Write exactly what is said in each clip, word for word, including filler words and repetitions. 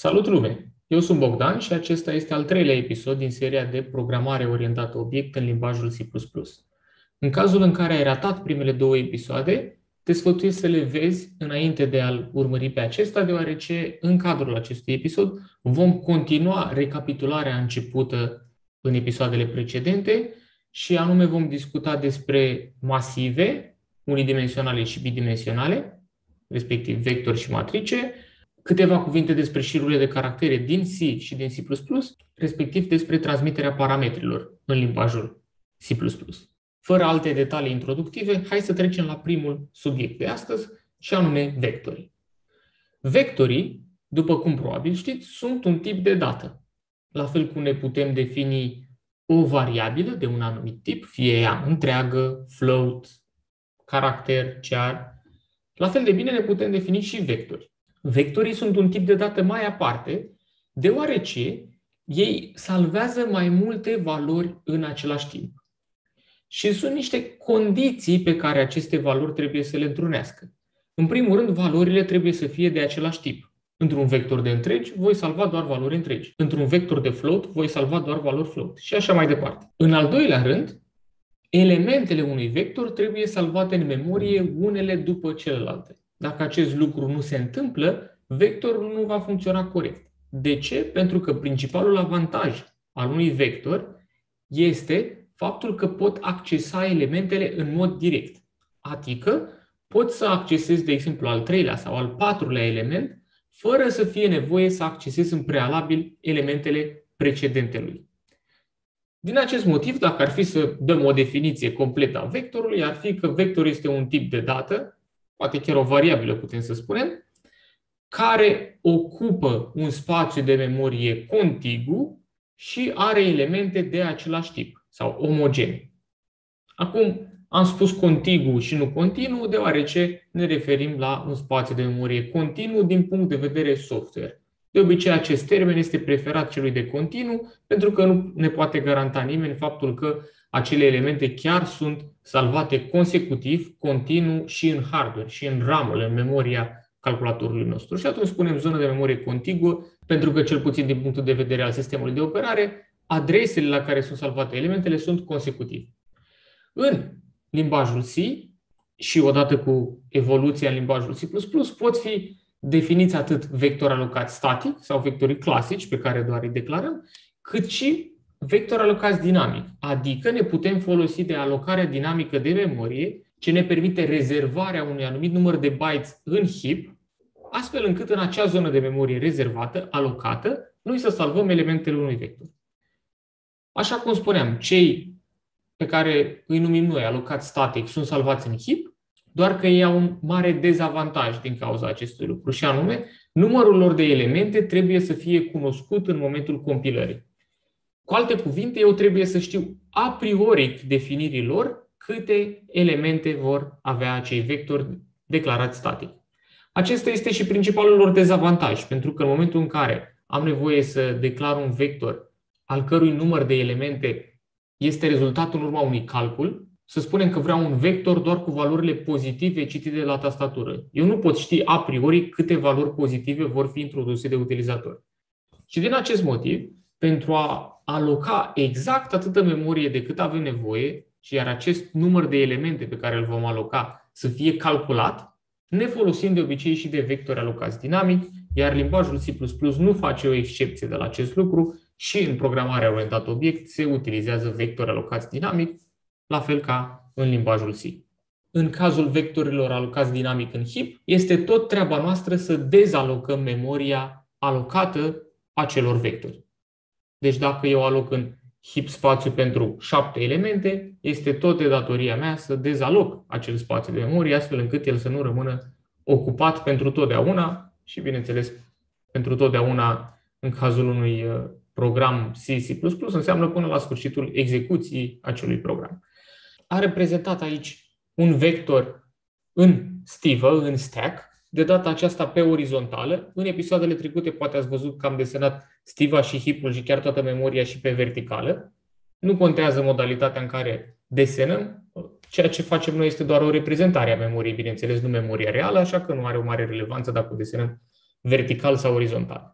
Salut lume! Eu sunt Bogdan și acesta este al treilea episod din seria de programare orientată obiect în limbajul C plus plus. În cazul în care ai ratat primele două episoade, te sfătuiesc să le vezi înainte de a-l urmări pe acesta, deoarece în cadrul acestui episod vom continua recapitularea începută în episoadele precedente și anume vom discuta despre masive, unidimensionale și bidimensionale, respectiv vectori și matrice, câteva cuvinte despre șirurile de caractere din C și din C plus plus, respectiv despre transmiterea parametrilor în limbajul C plus plus. Fără alte detalii introductive, hai să trecem la primul subiect de astăzi, și anume vectorii. Vectorii, după cum probabil știți, sunt un tip de dată. La fel cum ne putem defini o variabilă de un anumit tip, fie ea întreagă, float, caracter, char, la fel de bine ne putem defini și vectori. Vectorii sunt un tip de dată mai aparte, deoarece ei salvează mai multe valori în același timp. Și sunt niște condiții pe care aceste valori trebuie să le întrunească. În primul rând, valorile trebuie să fie de același tip. Într-un vector de întregi, voi salva doar valori întregi. Într-un vector de float, voi salva doar valori float. Și așa mai departe. În al doilea rând, elementele unui vector trebuie salvate în memorie unele după celelalte. Dacă acest lucru nu se întâmplă, vectorul nu va funcționa corect. De ce? Pentru că principalul avantaj al unui vector este faptul că pot accesa elementele în mod direct. Adică pot să accesez, de exemplu, al treilea sau al patrulea element, fără să fie nevoie să accesez în prealabil elementele precedente lui. Din acest motiv, dacă ar fi să dăm o definiție completă a vectorului, ar fi că vectorul este un tip de dată, poate chiar o variabilă putem să spunem, care ocupă un spațiu de memorie contigu și are elemente de același tip sau omogene. Acum am spus contigu și nu continuu, deoarece ne referim la un spațiu de memorie continuu din punct de vedere software. De obicei, acest termen este preferat celui de continuu pentru că nu ne poate garanta nimeni faptul că acele elemente chiar sunt salvate consecutiv, continuu și în hardware, și în RAM-ul, în memoria calculatorului nostru. Și atunci spunem zonă de memorie contiguă, pentru că cel puțin din punctul de vedere al sistemului de operare, adresele la care sunt salvate elementele sunt consecutive. În limbajul C și odată cu evoluția în limbajul C plus plus pot fi definiți atât vectori alocați static sau vectorii clasici pe care doar îi declarăm, cât și vectori alocați dinamic, adică ne putem folosi de alocarea dinamică de memorie ce ne permite rezervarea unui anumit număr de bytes în heap, astfel încât în acea zonă de memorie rezervată, alocată, noi să salvăm elementele unui vector. Așa cum spuneam, cei pe care îi numim noi alocați static sunt salvați în heap, doar că ei au un mare dezavantaj din cauza acestui lucru, și anume, numărul lor de elemente trebuie să fie cunoscut în momentul compilării. Cu alte cuvinte, eu trebuie să știu a priori definirii lor câte elemente vor avea acei vectori declarați static. Acesta este și principalul lor dezavantaj, pentru că în momentul în care am nevoie să declar un vector al cărui număr de elemente este rezultatul în urma unui calcul, să spunem că vreau un vector doar cu valorile pozitive citite de la tastatură. Eu nu pot ști a priori câte valori pozitive vor fi introduse de utilizator. Și din acest motiv, pentru a aloca exact atâtă memorie de cât avem nevoie, și iar acest număr de elemente pe care îl vom aloca să fie calculat, ne folosim de obicei și de vectori alocați dinamic, iar limbajul C plus plus nu face o excepție de la acest lucru și în programarea orientată obiect se utilizează vectori alocați dinamic, la fel ca în limbajul C. În cazul vectorilor alocați dinamic în heap, este tot treaba noastră să dezalocăm memoria alocată acelor vectori. Deci dacă eu aloc în heap spațiu pentru șapte elemente, este tot de datoria mea să dezaloc acel spațiu de memorie, astfel încât el să nu rămână ocupat pentru totdeauna și, bineînțeles, pentru totdeauna în cazul unui program C, C plus plus, înseamnă până la sfârșitul execuției acelui program. A reprezentat aici un vector în stivă, în stack, de data aceasta pe orizontală. În episoadele trecute poate ați văzut că am desenat stiva și heap-ul și chiar toată memoria și pe verticală. Nu contează modalitatea în care desenăm. Ceea ce facem noi este doar o reprezentare a memoriei, bineînțeles, nu memoria reală, așa că nu are o mare relevanță dacă o desenăm vertical sau orizontal.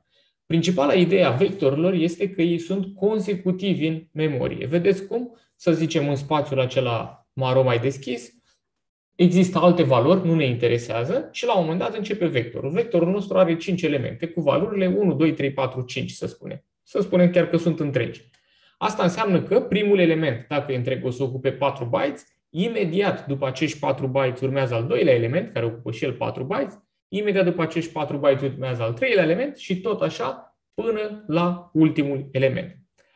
Principala idee a vectorilor este că ei sunt consecutivi în memorie. Vedeți cum? Să zicem în spațiul acela maro mai deschis, există alte valori, nu ne interesează și la un moment dat începe vectorul. Vectorul nostru are cinci elemente cu valorile unu, doi, trei, patru, cinci, să spunem. Să spunem chiar că sunt întregi. Asta înseamnă că primul element, dacă e întreg, o să ocupe patru bytes, imediat după acești patru bytes urmează al doilea element, care ocupă și el patru bytes, imediat după acești patru bytes urmează al treilea element și tot așa până la ultimul element.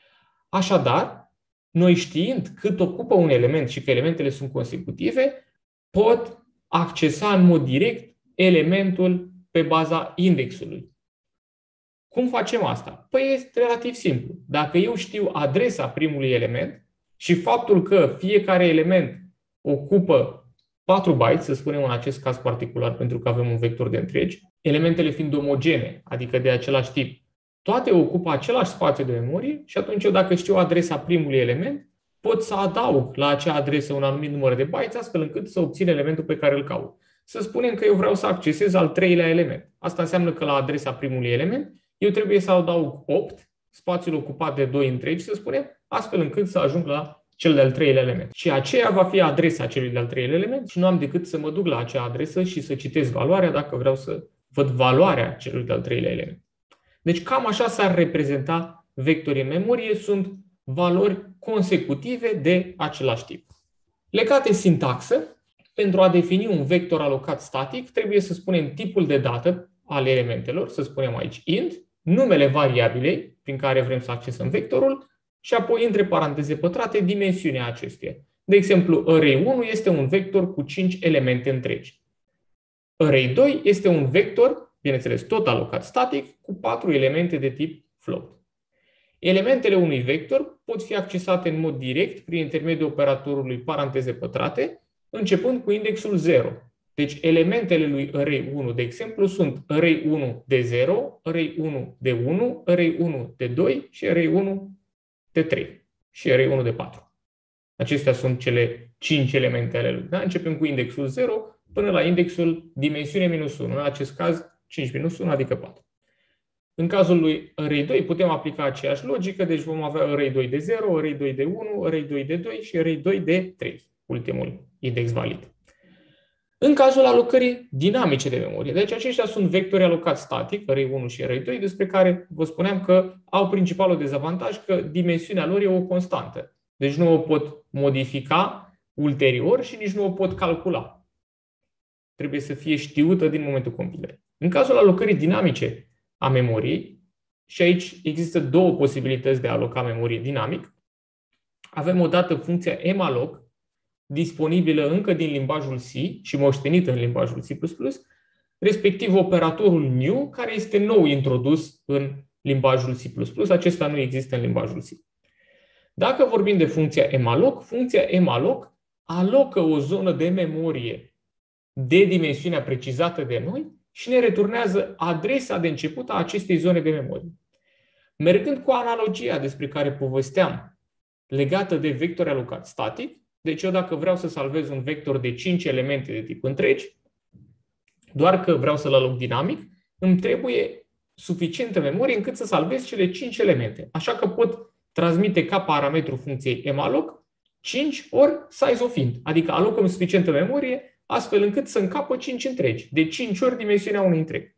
Așadar, noi știind cât ocupă un element și că elementele sunt consecutive, pot accesa în mod direct elementul pe baza indexului. Cum facem asta? Păi este relativ simplu. Dacă eu știu adresa primului element și faptul că fiecare element ocupă patru bytes, să spunem în acest caz particular pentru că avem un vector de întregi, elementele fiind omogene, adică de același tip, toate ocupă același spațiu de memorie și atunci eu dacă știu adresa primului element, pot să adaug la acea adresă un anumit număr de bytes astfel încât să obțin elementul pe care îl caut. Să spunem că eu vreau să accesez al treilea element. Asta înseamnă că la adresa primului element eu trebuie să adaug opt, spațiul ocupat de doi întregi, să spunem, astfel încât să ajung la cel de-al treilea element. Și aceea va fi adresa celui de-al treilea element și nu am decât să mă duc la acea adresă și să citesc valoarea dacă vreau să văd valoarea celui de-al treilea element. Deci cam așa s-ar reprezenta vectorii în memorie, sunt valori consecutive de același tip. Legat de sintaxă, pentru a defini un vector alocat static, trebuie să spunem tipul de dată al elementelor, să spunem aici int, numele variabilei prin care vrem să accesăm vectorul și apoi între paranteze pătrate dimensiunea acestuia. De exemplu, array unu este un vector cu cinci elemente întregi. Array doi este un vector, bineînțeles tot alocat static, cu patru elemente de tip float. Elementele unui vector pot fi accesate în mod direct prin intermediul operatorului paranteze pătrate, începând cu indexul zero. Deci elementele lui array unu, de exemplu, sunt array unu de zero, array unu de unu, array unu de doi și array unu de trei și array unu de patru. Acestea sunt cele cinci elemente ale lui. Da? Începem cu indexul zero până la indexul dimensiune minus unu. În acest caz, cinci minus unu, adică patru. În cazul lui array doi putem aplica aceeași logică, deci vom avea array doi de zero, array doi de unu, array doi de doi și array doi de trei, ultimul index valid. În cazul alocării dinamice de memorie, deci aceștia sunt vectori alocați static, array unu și array doi, despre care vă spuneam că au principalul dezavantaj că dimensiunea lor e o constantă. Deci nu o pot modifica ulterior și nici nu o pot calcula. Trebuie să fie știută din momentul compilării. În cazul alocării dinamice a memoriei, și aici există două posibilități de a aloca memorie dinamic, avem odată funcția malloc, disponibilă încă din limbajul C și moștenită în limbajul C plus plus, respectiv operatorul new, care este nou introdus în limbajul C plus plus. Acesta nu există în limbajul C. Dacă vorbim de funcția malloc, funcția malloc alocă o zonă de memorie de dimensiunea precizată de noi și ne returnează adresa de început a acestei zone de memorie. Mergând cu analogia despre care povesteam, legată de vectori alocați static, deci eu dacă vreau să salvez un vector de cinci elemente de tip întregi, doar că vreau să-l aloc dinamic, îmi trebuie suficientă memorie încât să salvez cele cinci elemente. Așa că pot transmite ca parametru funcției malloc cinci ori size of int, adică alocăm suficientă memorie astfel încât să încapă cinci întregi, de cinci ori dimensiunea unui întreg.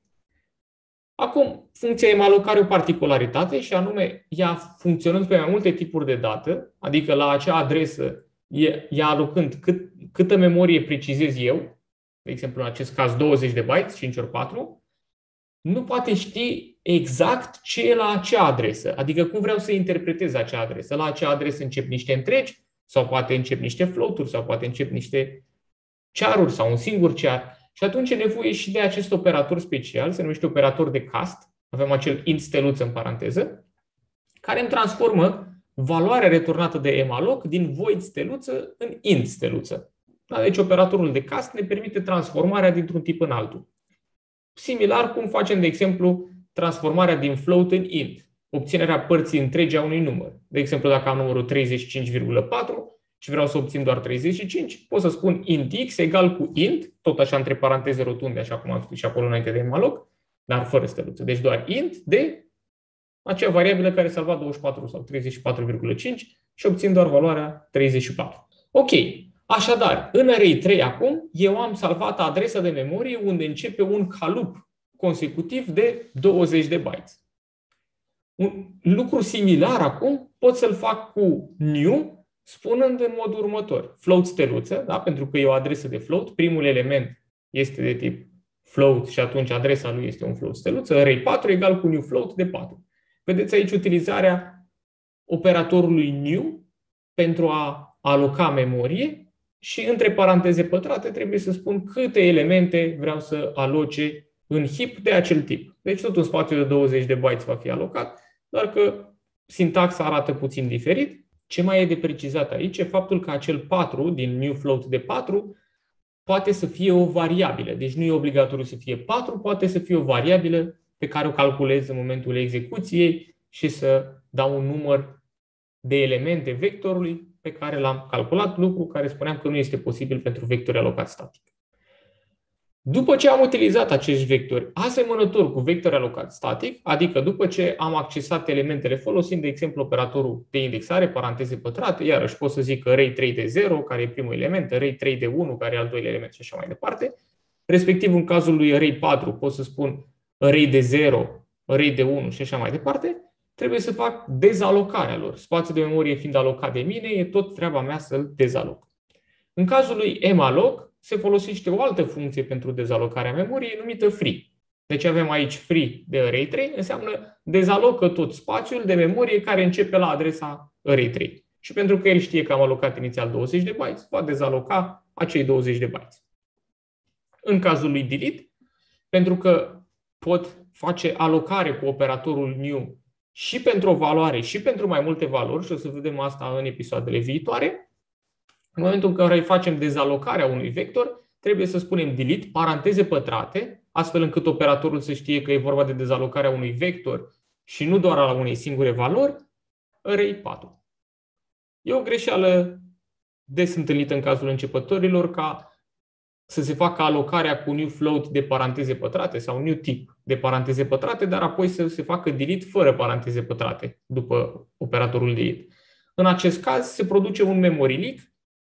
Acum, funcția malloc are o particularitate și anume, ea funcționând pe mai multe tipuri de dată, adică la acea adresă, ea alocând cât, câtă memorie precizez eu, de exemplu în acest caz douăzeci de bytes, cinci ori patru, nu poate ști exact ce e la acea adresă, adică cum vreau să interpretez acea adresă. La acea adresă încep niște întregi, sau poate încep niște float-uri, sau poate încep niște cearuri sau un singur cear. Și atunci e nevoie și de acest operator special, se numește operator de cast, avem acel int steluță în paranteză, care îmi transformă valoarea returnată de malloc din void steluță în int steluță. Da? Deci operatorul de cast ne permite transformarea dintr-un tip în altul. Similar cum facem, de exemplu, transformarea din float în int, obținerea părții întregi a unui număr. De exemplu, dacă am numărul treizeci și cinci virgulă patru și vreau să obțin doar treizeci și cinci, pot să spun int x egal cu int, tot așa între paranteze rotunde, așa cum am spus și acolo înainte de malloc, dar fără steluță. Deci doar int de acea variabilă care salva douăzeci și patru sau treizeci și patru virgulă cinci și obțin doar valoarea treizeci și patru. Ok. Așadar, în array trei acum, eu am salvat adresa de memorie unde începe un calup consecutiv de douăzeci de bytes. Un lucru similar acum pot să-l fac cu new, spunând în modul următor. Float steluță, da? Pentru că e o adresă de float, primul element este de tip float și atunci adresa lui este un float steluță, array patru egal cu new float de patru. Vedeți aici utilizarea operatorului new pentru a aloca memorie și între paranteze pătrate trebuie să spun câte elemente vreau să aloce în heap de acel tip. Deci tot un spațiu de douăzeci de bytes va fi alocat, doar că sintaxa arată puțin diferit. Ce mai e de precizat aici e faptul că acel patru din new float de patru poate să fie o variabilă. Deci nu e obligatoriu să fie patru, poate să fie o variabilă pe care o calculez în momentul execuției și să dau un număr de elemente vectorului pe care l-am calculat, lucru care spuneam că nu este posibil pentru vectori alocați static. După ce am utilizat acești vectori asemănători cu vectori alocați static, adică după ce am accesat elementele folosind, de exemplu, operatorul de indexare, paranteze pătrate, iarăși pot să zic că array trei de zero, care e primul element, array trei de unu, care e al doilea element și așa mai departe. Respectiv, în cazul lui array patru, pot să spun array de zero, array de unu și așa mai departe. Trebuie să fac dezalocarea lor. Spațiul de memorie fiind alocat de mine, e tot treaba mea să-l dezaloc. În cazul lui malloc, se folosește o altă funcție pentru dezalocarea memoriei numită free. Deci avem aici free de array trei, înseamnă dezalocă tot spațiul de memorie care începe la adresa array trei. Și pentru că el știe că am alocat inițial douăzeci de bytes, va dezaloca acei douăzeci de bytes. În cazul lui delete, pentru că pot face alocare cu operatorul new și pentru o valoare și pentru mai multe valori, și o să vedem asta în episoadele viitoare, în momentul în care facem dezalocarea unui vector, trebuie să spunem delete, paranteze pătrate, astfel încât operatorul să știe că e vorba de dezalocarea unui vector și nu doar a unei singure valori, array patru. E o greșeală des întâlnită în cazul începătorilor ca să se facă alocarea cu new float de paranteze pătrate sau new tip de paranteze pătrate, dar apoi să se facă delete fără paranteze pătrate după operatorul delete. În acest caz se produce un memory leak,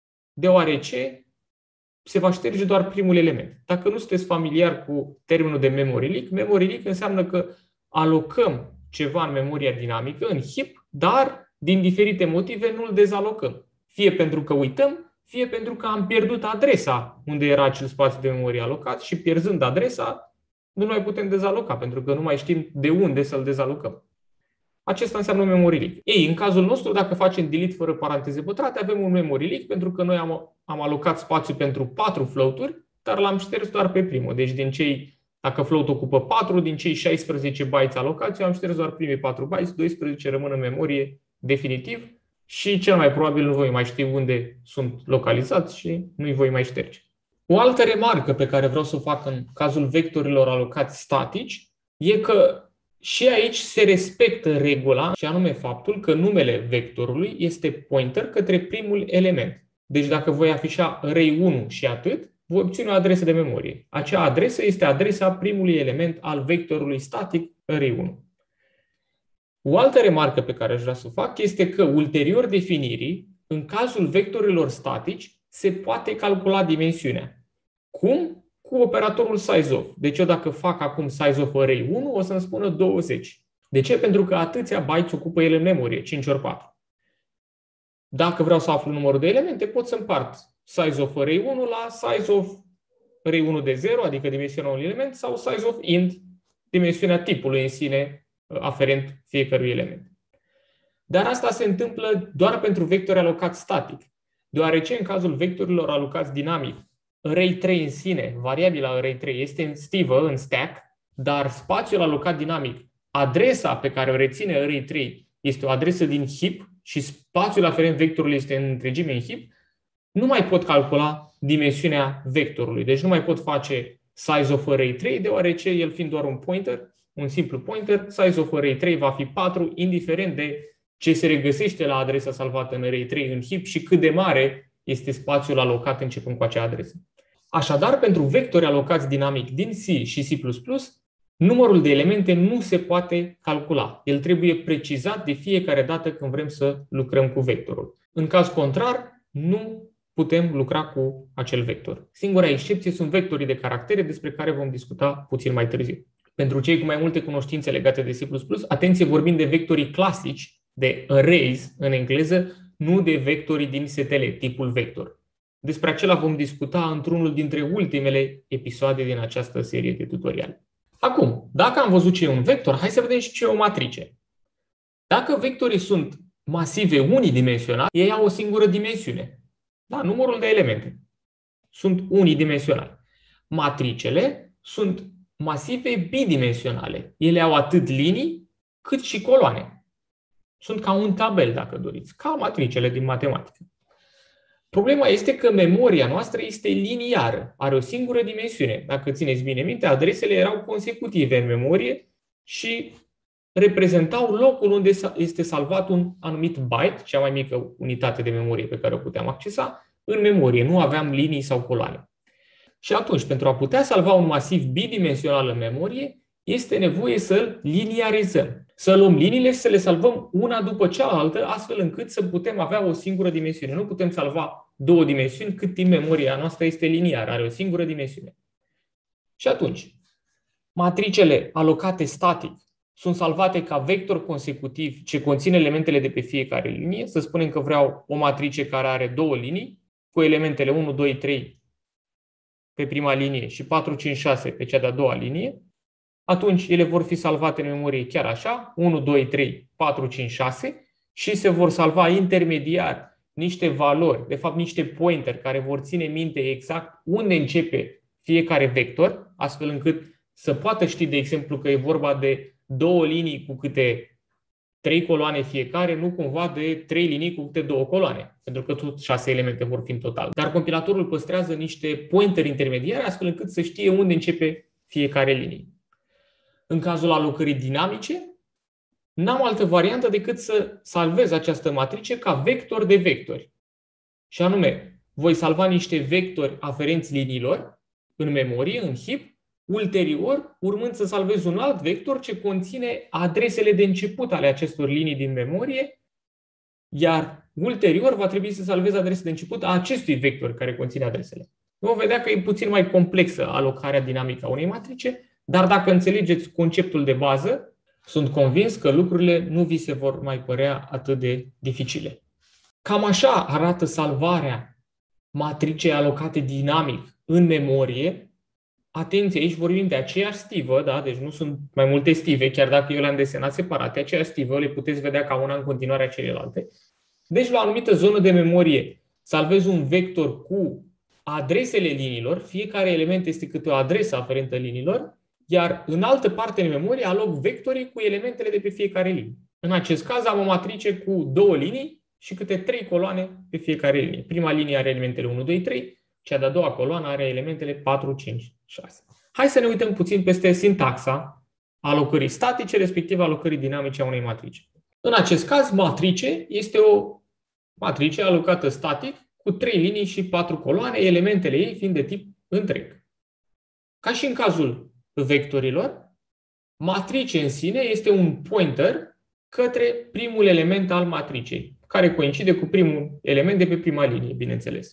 deoarece se va șterge doar primul element. Dacă nu sunteți familiar cu termenul de memory leak, memory leak înseamnă că alocăm ceva în memoria dinamică, în heap, dar din diferite motive nu îl dezalocăm. Fie pentru că uităm, fie pentru că am pierdut adresa unde era acel spațiu de memorie alocat și pierzând adresa, nu mai putem dezaloca, pentru că nu mai știm de unde să-l dezalocăm. Acesta înseamnă un memory leak. Ei, în cazul nostru, dacă facem delete fără paranteze pătrate, avem un memory leak pentru că noi am, am alocat spațiu pentru patru floaturi, dar l-am șters doar pe primul. Deci din cei, dacă float ocupă patru, din cei șaisprezece bytes alocați, eu am șters doar primii patru bytes, doisprezece rămân în memorie definitiv și cel mai probabil nu voi mai ști unde sunt localizați și nu-i voi mai șterge. O altă remarcă pe care vreau să o fac în cazul vectorilor alocați statici e că și aici se respectă regula, și anume faptul că numele vectorului este pointer către primul element. Deci dacă voi afișa array unu și atât, voi obține o adresă de memorie. Acea adresă este adresa primului element al vectorului static array unu. O altă remarcă pe care aș vrea să o fac este că ulterior definirii, în cazul vectorilor statici, se poate calcula dimensiunea. Cum? Cu operatorul sizeOf. Deci eu dacă fac acum sizeOf array unu, o să-mi spună douăzeci. De ce? Pentru că atâția bytes ocupă el în memorie, cinci ori patru. Dacă vreau să aflu numărul de elemente, pot să împart sizeOf array unu la sizeOf array unu de zero, adică dimensiunea unui element, sau sizeOf int, dimensiunea tipului în sine aferent fiecărui element. Dar asta se întâmplă doar pentru vectori alocați static, deoarece în cazul vectorilor alocați dinamic, array trei în sine, variabila array trei, este în stivă, în stack, dar spațiul alocat dinamic, adresa pe care o reține array trei este o adresă din heap și spațiul aferent vectorului este în întregime în heap, nu mai pot calcula dimensiunea vectorului. Deci nu mai pot face sizeOf array trei, deoarece el fiind doar un pointer, un simplu pointer, sizeOf array trei va fi patru, indiferent de ce se regăsește la adresa salvată în array trei în heap și cât de mare este spațiul alocat începând cu acea adresă. Așadar, pentru vectori alocați dinamic din C și C plus plus, numărul de elemente nu se poate calcula. El trebuie precizat de fiecare dată când vrem să lucrăm cu vectorul. În caz contrar, nu putem lucra cu acel vector. Singura excepție sunt vectorii de caractere, despre care vom discuta puțin mai târziu. Pentru cei cu mai multe cunoștințe legate de C plus plus, atenție, vorbim de vectorii clasici, de arrays în engleză, nu de vectorii din setele, tipul vector. Despre acela vom discuta într-unul dintre ultimele episoade din această serie de tutoriale. Acum, dacă am văzut ce e un vector, hai să vedem și ce e o matrice. Dacă vectorii sunt masive unidimensionale, ei au o singură dimensiune. Da, numărul de elemente sunt unidimensionale. Matricele sunt masive bidimensionale. Ele au atât linii cât și coloane. Sunt ca un tabel, dacă doriți, ca matricele din matematică. Problema este că memoria noastră este liniară, are o singură dimensiune. Dacă țineți bine minte, adresele erau consecutive în memorie și reprezentau locul unde este salvat un anumit byte, cea mai mică unitate de memorie pe care o puteam accesa, în memorie. Nu aveam linii sau coloane. Și atunci, pentru a putea salva un masiv bidimensional în memorie, este nevoie să-l liniarizăm. Să luăm liniile și să le salvăm una după cealaltă, astfel încât să putem avea o singură dimensiune. Nu putem salva două dimensiuni cât timp memoria noastră este liniară, are o singură dimensiune. Și atunci, matricele alocate static sunt salvate ca vector consecutiv ce conține elementele de pe fiecare linie. Să spunem că vreau o matrice care are două linii, cu elementele unu, doi, trei pe prima linie și patru, cinci, șase pe cea de-a doua linie. Atunci ele vor fi salvate în memorie chiar așa, unu, doi, trei, patru, cinci, șase și se vor salva intermediar niște valori, de fapt niște pointer care vor ține minte exact unde începe fiecare vector, astfel încât să poată ști, de exemplu, că e vorba de două linii cu câte trei coloane fiecare, nu cumva de trei linii cu câte două coloane, pentru că tot șase elemente vor fi în total. Dar compilatorul păstrează niște pointer intermediare, astfel încât să știe unde începe fiecare linie. În cazul alocării dinamice, n-am altă variantă decât să salvez această matrice ca vector de vectori. Și anume, voi salva niște vectori aferenți liniilor în memorie, în heap, ulterior, urmând să salvez un alt vector ce conține adresele de început ale acestor linii din memorie, iar ulterior va trebui să salvez adresa de început a acestui vector care conține adresele. Vom vedea că e puțin mai complexă alocarea dinamică a unei matrice, dar dacă înțelegeți conceptul de bază, sunt convins că lucrurile nu vi se vor mai părea atât de dificile. Cam așa arată salvarea matricei alocate dinamic în memorie. Atenție, aici vorbim de aceeași stivă, da? Deci nu sunt mai multe stive, chiar dacă eu le-am desenat separate, aceeași stivă, le puteți vedea ca una în continuare a celelalte. Deci la o anumită zonă de memorie salvez un vector cu adresele liniilor, fiecare element este câte o adresă aferentă liniilor, iar în altă parte în memorie aloc vectorii cu elementele de pe fiecare linie. În acest caz am o matrice cu două linii și câte trei coloane pe fiecare linie. Prima linie are elementele unu, doi, trei, cea de-a doua coloană are elementele patru, cinci, șase. Hai să ne uităm puțin peste sintaxa alocării statice, respectiv alocării dinamice a unei matrice. În acest caz, matrice este o matrice alocată static cu trei linii și patru coloane, elementele ei fiind de tip întreg. Ca și în cazul vectorilor, matrice în sine este un pointer către primul element al matricei, care coincide cu primul element de pe prima linie, bineînțeles.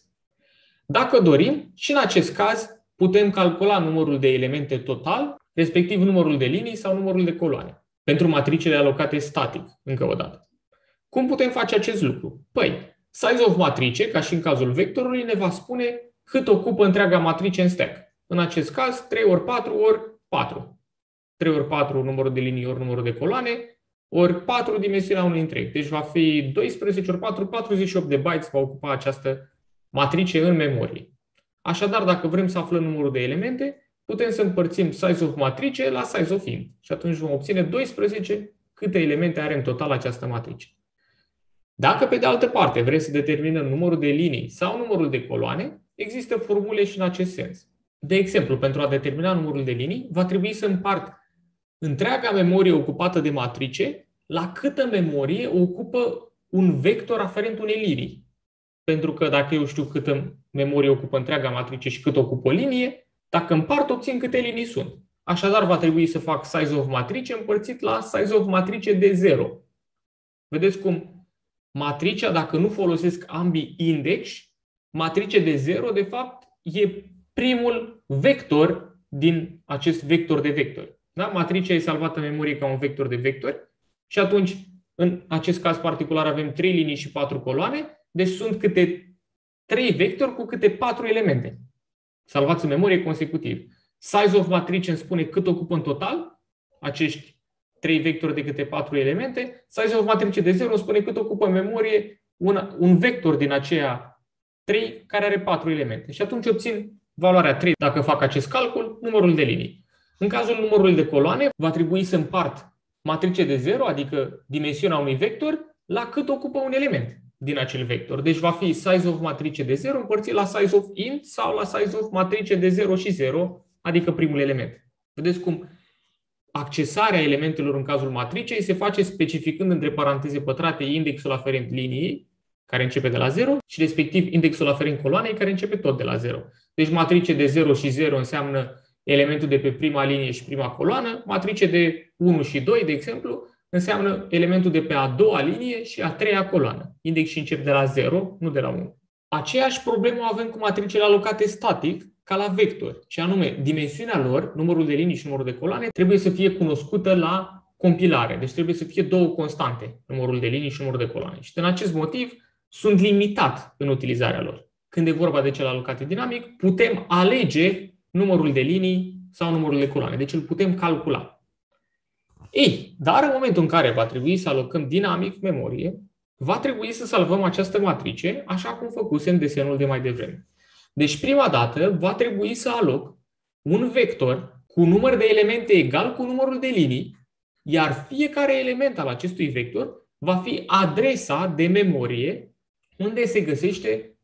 Dacă dorim, și în acest caz putem calcula numărul de elemente total, respectiv numărul de linii sau numărul de coloane, pentru matricele alocate static, încă o dată. Cum putem face acest lucru? Păi, size of matrice, ca și în cazul vectorului, ne va spune cât ocupă întreaga matrice în stack. În acest caz, trei ori patru ori patru. trei ori patru numărul de linii ori numărul de coloane, ori patru dimensiunea unui întreg. Deci va fi doisprezece ori patru, patruzeci și opt de bytes va ocupa această matrice în memorie. Așadar, dacă vrem să aflăm numărul de elemente, putem să împărțim size of matrice la size of int. Și atunci vom obține doisprezece câte elemente are în total această matrice. Dacă, pe de altă parte, vrem să determinăm numărul de linii sau numărul de coloane, există formule și în acest sens. De exemplu, pentru a determina numărul de linii, va trebui să împart întreaga memorie ocupată de matrice la câtă memorie ocupă un vector aferent unei linii. Pentru că dacă eu știu câtă memorie ocupă întreaga matrice și cât ocupă o linie, dacă împart, obțin câte linii sunt. Așadar, va trebui să fac size of matrice împărțit la size of matrice de zero. Vedeți cum matricea, dacă nu folosesc ambii index, matrice de zero, de fapt, e primul vector din acest vector de vectori. Da? Matricea e salvată în memorie ca un vector de vectori și atunci, în acest caz particular, avem trei linii și patru coloane, deci sunt câte trei vectori cu câte patru elemente. Salvați în memorie consecutiv. Size of matrice îmi spune cât ocupă în total acești trei vectori de câte patru elemente. Size of matrice de zero îmi spune cât ocupă în memorie un, un vector din aceea trei care are patru elemente. Și atunci obțin valoarea trei dacă fac acest calcul, numărul de linii. În cazul numărului de coloane, va trebui să împart matrice de zero, adică dimensiunea unui vector, la cât ocupă un element din acel vector. Deci va fi size of matrice de zero împărțit la size of int sau la size of matrice de zero și zero, adică primul element. Vedeți cum accesarea elementelor în cazul matricei se face specificând între paranteze pătrate indexul aferent liniei, care începe de la zero, și respectiv indexul aferent coloanei, care începe tot de la zero. Deci matrice de zero și zero înseamnă elementul de pe prima linie și prima coloană, matrice de unu și doi, de exemplu, înseamnă elementul de pe a doua linie și a treia coloană. Index și încep de la zero, nu de la unu. Aceeași problemă avem cu matricele alocate static, ca la vectori, și anume dimensiunea lor, numărul de linii și numărul de coloane, trebuie să fie cunoscută la compilare. Deci trebuie să fie două constante, numărul de linii și numărul de coloane. Și din acest motiv sunt limitat în utilizarea lor. Când e vorba de cel alocate dinamic, putem alege numărul de linii sau numărul de coloane. Deci îl putem calcula. Ei, dar în momentul în care va trebui să alocăm dinamic memorie, va trebui să salvăm această matrice, așa cum făcusem desenul de mai devreme. Deci prima dată va trebui să aloc un vector cu număr de elemente egal cu numărul de linii, iar fiecare element al acestui vector va fi adresa de memorie unde se găsește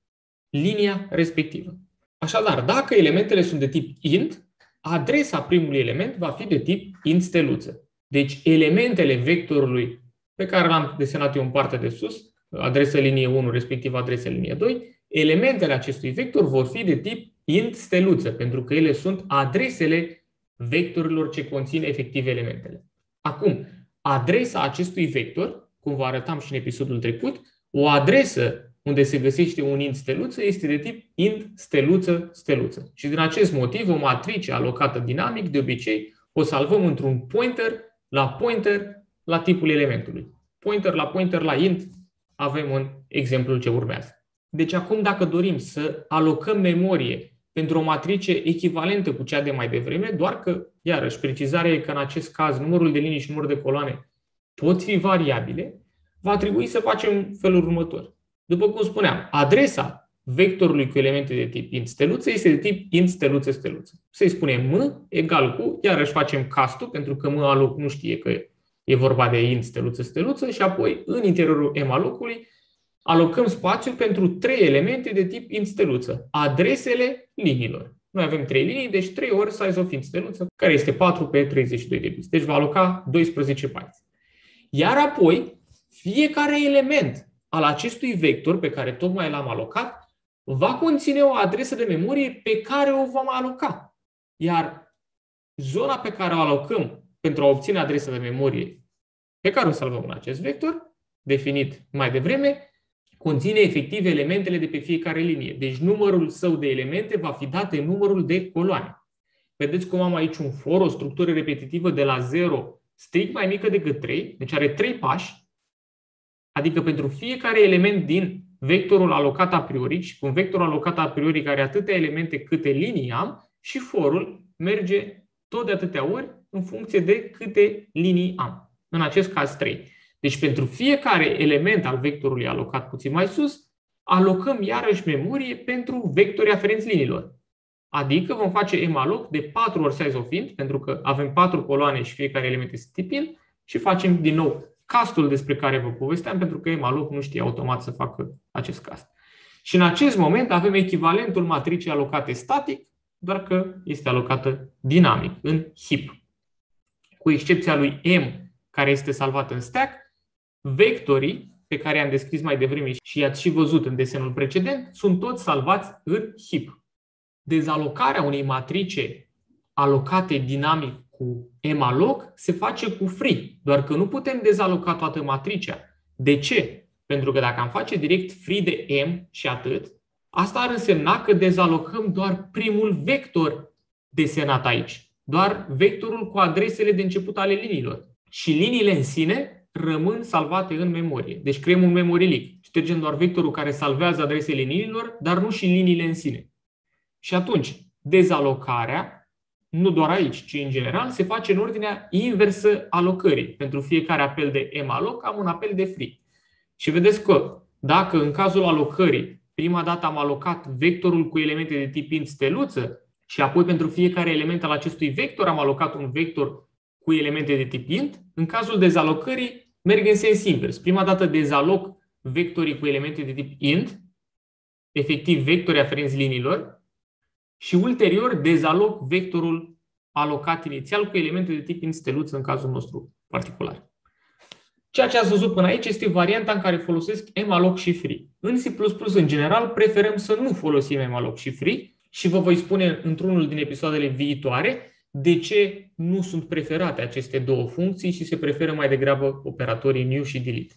linia respectivă. Așadar, dacă elementele sunt de tip int, adresa primului element va fi de tip int steluță. Deci elementele vectorului pe care l-am desenat eu în partea de sus, adresa linie unu, respectiv adresa linie doi, elementele acestui vector vor fi de tip int steluță, pentru că ele sunt adresele vectorilor ce conțin efectiv elementele. Acum, adresa acestui vector, cum vă arătam și în episodul trecut, o adresă unde se găsește un int steluță este de tip int steluță steluță. Și din acest motiv, o matrice alocată dinamic, de obicei, o salvăm într-un pointer la pointer la tipul elementului. Pointer la pointer la int avem în exemplul ce urmează. Deci acum, dacă dorim să alocăm memorie pentru o matrice echivalentă cu cea de mai devreme, doar că, iarăși, precizarea e că în acest caz numărul de linii și numărul de coloane pot fi variabile, va trebui să facem felul următor. După cum spuneam, adresa vectorului cu elemente de tip int steluță este de tip int steluță steluță. Să-i spunem m egal cu, iarăși facem castul, pentru că m aloc nu știe că e vorba de int steluță steluță, și apoi în interiorul m alocului alocăm spațiu pentru trei elemente de tip int steluță, adresele liniilor. Noi avem trei linii, deci trei ori size of int steluță, care este patru pe treizeci și doi de bits. Deci va aloca doisprezece bytes. Iar apoi, fiecare element al acestui vector pe care tocmai l-am alocat va conține o adresă de memorie pe care o vom aloca. Iar zona pe care o alocăm pentru a obține adresa de memorie pe care o salvăm în acest vector, definit mai devreme, conține efectiv elementele de pe fiecare linie. Deci numărul său de elemente va fi dat de numărul de coloane. Vedeți cum am aici un for, o structură repetitivă de la zero strict mai mică decât trei, deci are trei pași, adică pentru fiecare element din vectorul alocat a priori și cu un vector alocat a priori care are atâtea elemente câte linii am, și forul merge tot de atâtea ori în funcție de câte linii am. În acest caz trei. Deci pentru fiecare element al vectorului alocat puțin mai sus, alocăm iarăși memorie pentru vectorii aferenți liniilor. Adică vom face malloc de patru ori size of int, pentru că avem patru coloane și fiecare element este tip int, și facem din nou castul despre care vă povesteam, pentru că malloc nu știe automat să facă acest cast. Și în acest moment avem echivalentul matricii alocate static, doar că este alocată dinamic, în heap. Cu excepția lui M, care este salvat în stack, vectorii pe care i-am descris mai devreme și i-ați și văzut în desenul precedent, sunt toți salvați în heap. Dezalocarea unei matrice alocate dinamic cu malloc se face cu free, doar că nu putem dezaloca toată matricea. De ce? Pentru că dacă am face direct free de m și atât, asta ar însemna că dezalocăm doar primul vector desenat aici, doar vectorul cu adresele de început ale liniilor. Și liniile în sine rămân salvate în memorie. Deci creăm un memory leak. Ștergem doar vectorul care salvează adresele liniilor, dar nu și liniile în sine. Și atunci, dezalocarea, nu doar aici, ci în general, se face în ordinea inversă alocării. Pentru fiecare apel de malloc am un apel de free. Și vedeți că dacă în cazul alocării prima dată am alocat vectorul cu elemente de tip int steluță și apoi pentru fiecare element al acestui vector am alocat un vector cu elemente de tip int, în cazul dezalocării merg în sens invers. Prima dată dezaloc vectorii cu elemente de tip int, efectiv vectorii aferenți liniilor, și ulterior dezaloc vectorul alocat inițial cu elemente de tip int steluță în cazul nostru particular. Ceea ce ați văzut până aici este varianta în care folosesc malloc și free. În C plus plus, în general, preferăm să nu folosim malloc și free și vă voi spune într-unul din episoadele viitoare de ce nu sunt preferate aceste două funcții și se preferă mai degrabă operatorii new și delete.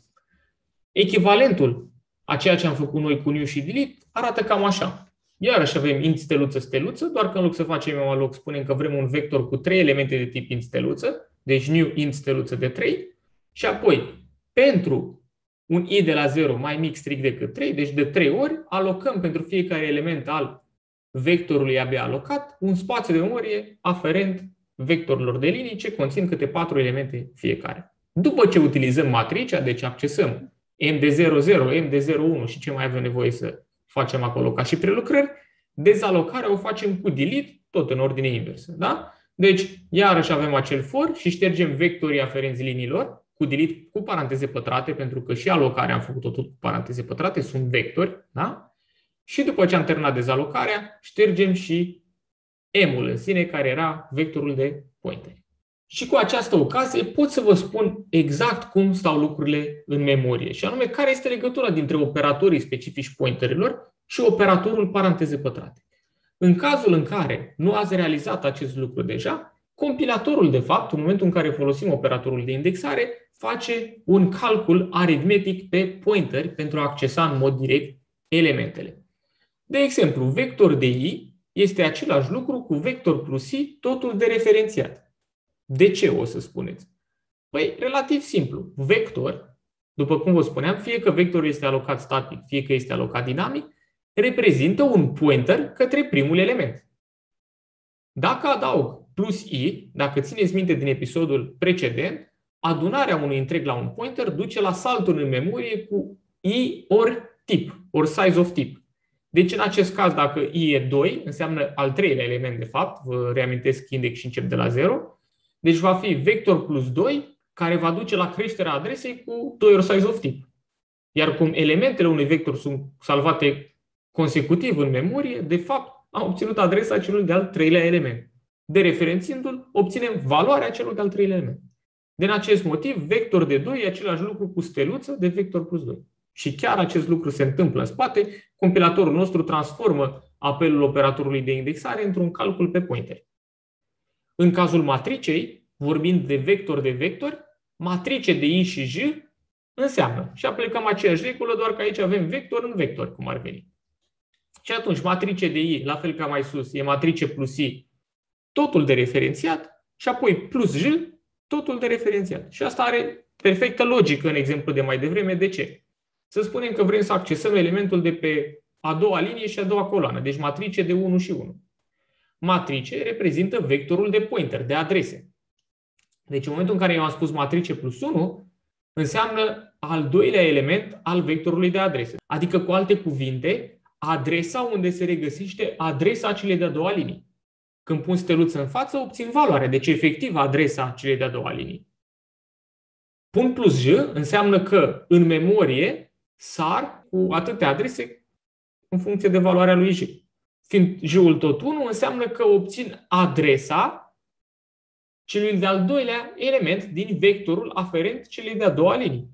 Echivalentul a ceea ce am făcut noi cu new și delete arată cam așa. Iarăși avem int steluță steluță, doar că în loc să facem malloc spunem că vrem un vector cu trei elemente de tip int steluță, deci new int steluță de trei, și apoi pentru un i de la zero mai mic strict decât trei, deci de trei ori, alocăm pentru fiecare element al vectorului abia alocat un spațiu de memorie aferent vectorilor de linii ce conțin câte patru elemente fiecare. După ce utilizăm matricea, deci accesăm m de zero zero, m de zero unu și ce mai avem nevoie să facem acolo ca și prelucrări, dezalocarea o facem cu delete, tot în ordine inversă. Da? Deci, iarăși avem acel for și ștergem vectorii aferenți liniilor cu delete cu paranteze pătrate, pentru că și alocarea am făcut-o tot cu paranteze pătrate, sunt vectori. Da? Și după ce am terminat dezalocarea, ștergem și m-ul în sine, care era vectorul de pointeri. Și cu această ocazie pot să vă spun exact cum stau lucrurile în memorie, și anume care este legătura dintre operatorii specifici pointerilor și operatorul paranteze pătrate. În cazul în care nu ați realizat acest lucru deja, compilatorul, de fapt, în momentul în care folosim operatorul de indexare, face un calcul aritmetic pe pointeri pentru a accesa în mod direct elementele. De exemplu, vector de i este același lucru cu vector plus i, totul dereferențiat. De ce, o să spuneți? Păi, relativ simplu. Vector, după cum vă spuneam, fie că vectorul este alocat static, fie că este alocat dinamic, reprezintă un pointer către primul element. Dacă adaug plus i, dacă țineți minte din episodul precedent, adunarea unui întreg la un pointer duce la saltul în memorie cu i ori tip, ori size of tip. Deci, în acest caz, dacă i e doi, înseamnă al treilea element, de fapt, vă reamintesc index și încep de la zero, deci va fi vector plus doi, care va duce la creșterea adresei cu doi ori size of tip. Iar cum elementele unui vector sunt salvate consecutiv în memorie, de fapt, am obținut adresa celui de-al treilea element. Dereferențiindu-l, obținem valoarea celui de-al treilea element. Din acest motiv, vector de doi e același lucru cu steluță de vector plus doi. Și chiar acest lucru se întâmplă în spate. Compilatorul nostru transformă apelul operatorului de indexare într-un calcul pe pointeri. În cazul matricei, vorbind de vector de vectori, matrice de i și j înseamnă. Și aplicăm aceeași regulă, doar că aici avem vector în vector, cum ar veni. Și atunci, matrice de i, la fel ca mai sus, e matrice plus i, totul de referențiat, și apoi plus j, totul de referențiat. Și asta are perfectă logică în exemplu de mai devreme. De ce? Să spunem că vrem să accesăm elementul de pe a doua linie și a doua coloană, deci matrice de unu și unu. Matrice reprezintă vectorul de pointer, de adrese. Deci în momentul în care eu am spus matrice plus unu, înseamnă al doilea element al vectorului de adrese. Adică, cu alte cuvinte, adresa unde se regăsește adresa celei de-a doua linii. Când pun steluță în față, obțin valoarea, deci efectiv adresa celei de-a doua linii. Pun plus j înseamnă că în memorie sar cu atâtea adrese în funcție de valoarea lui j. Fiind j-ul tot unu, înseamnă că obțin adresa celui de-al doilea element din vectorul aferent celei de-a doua linii.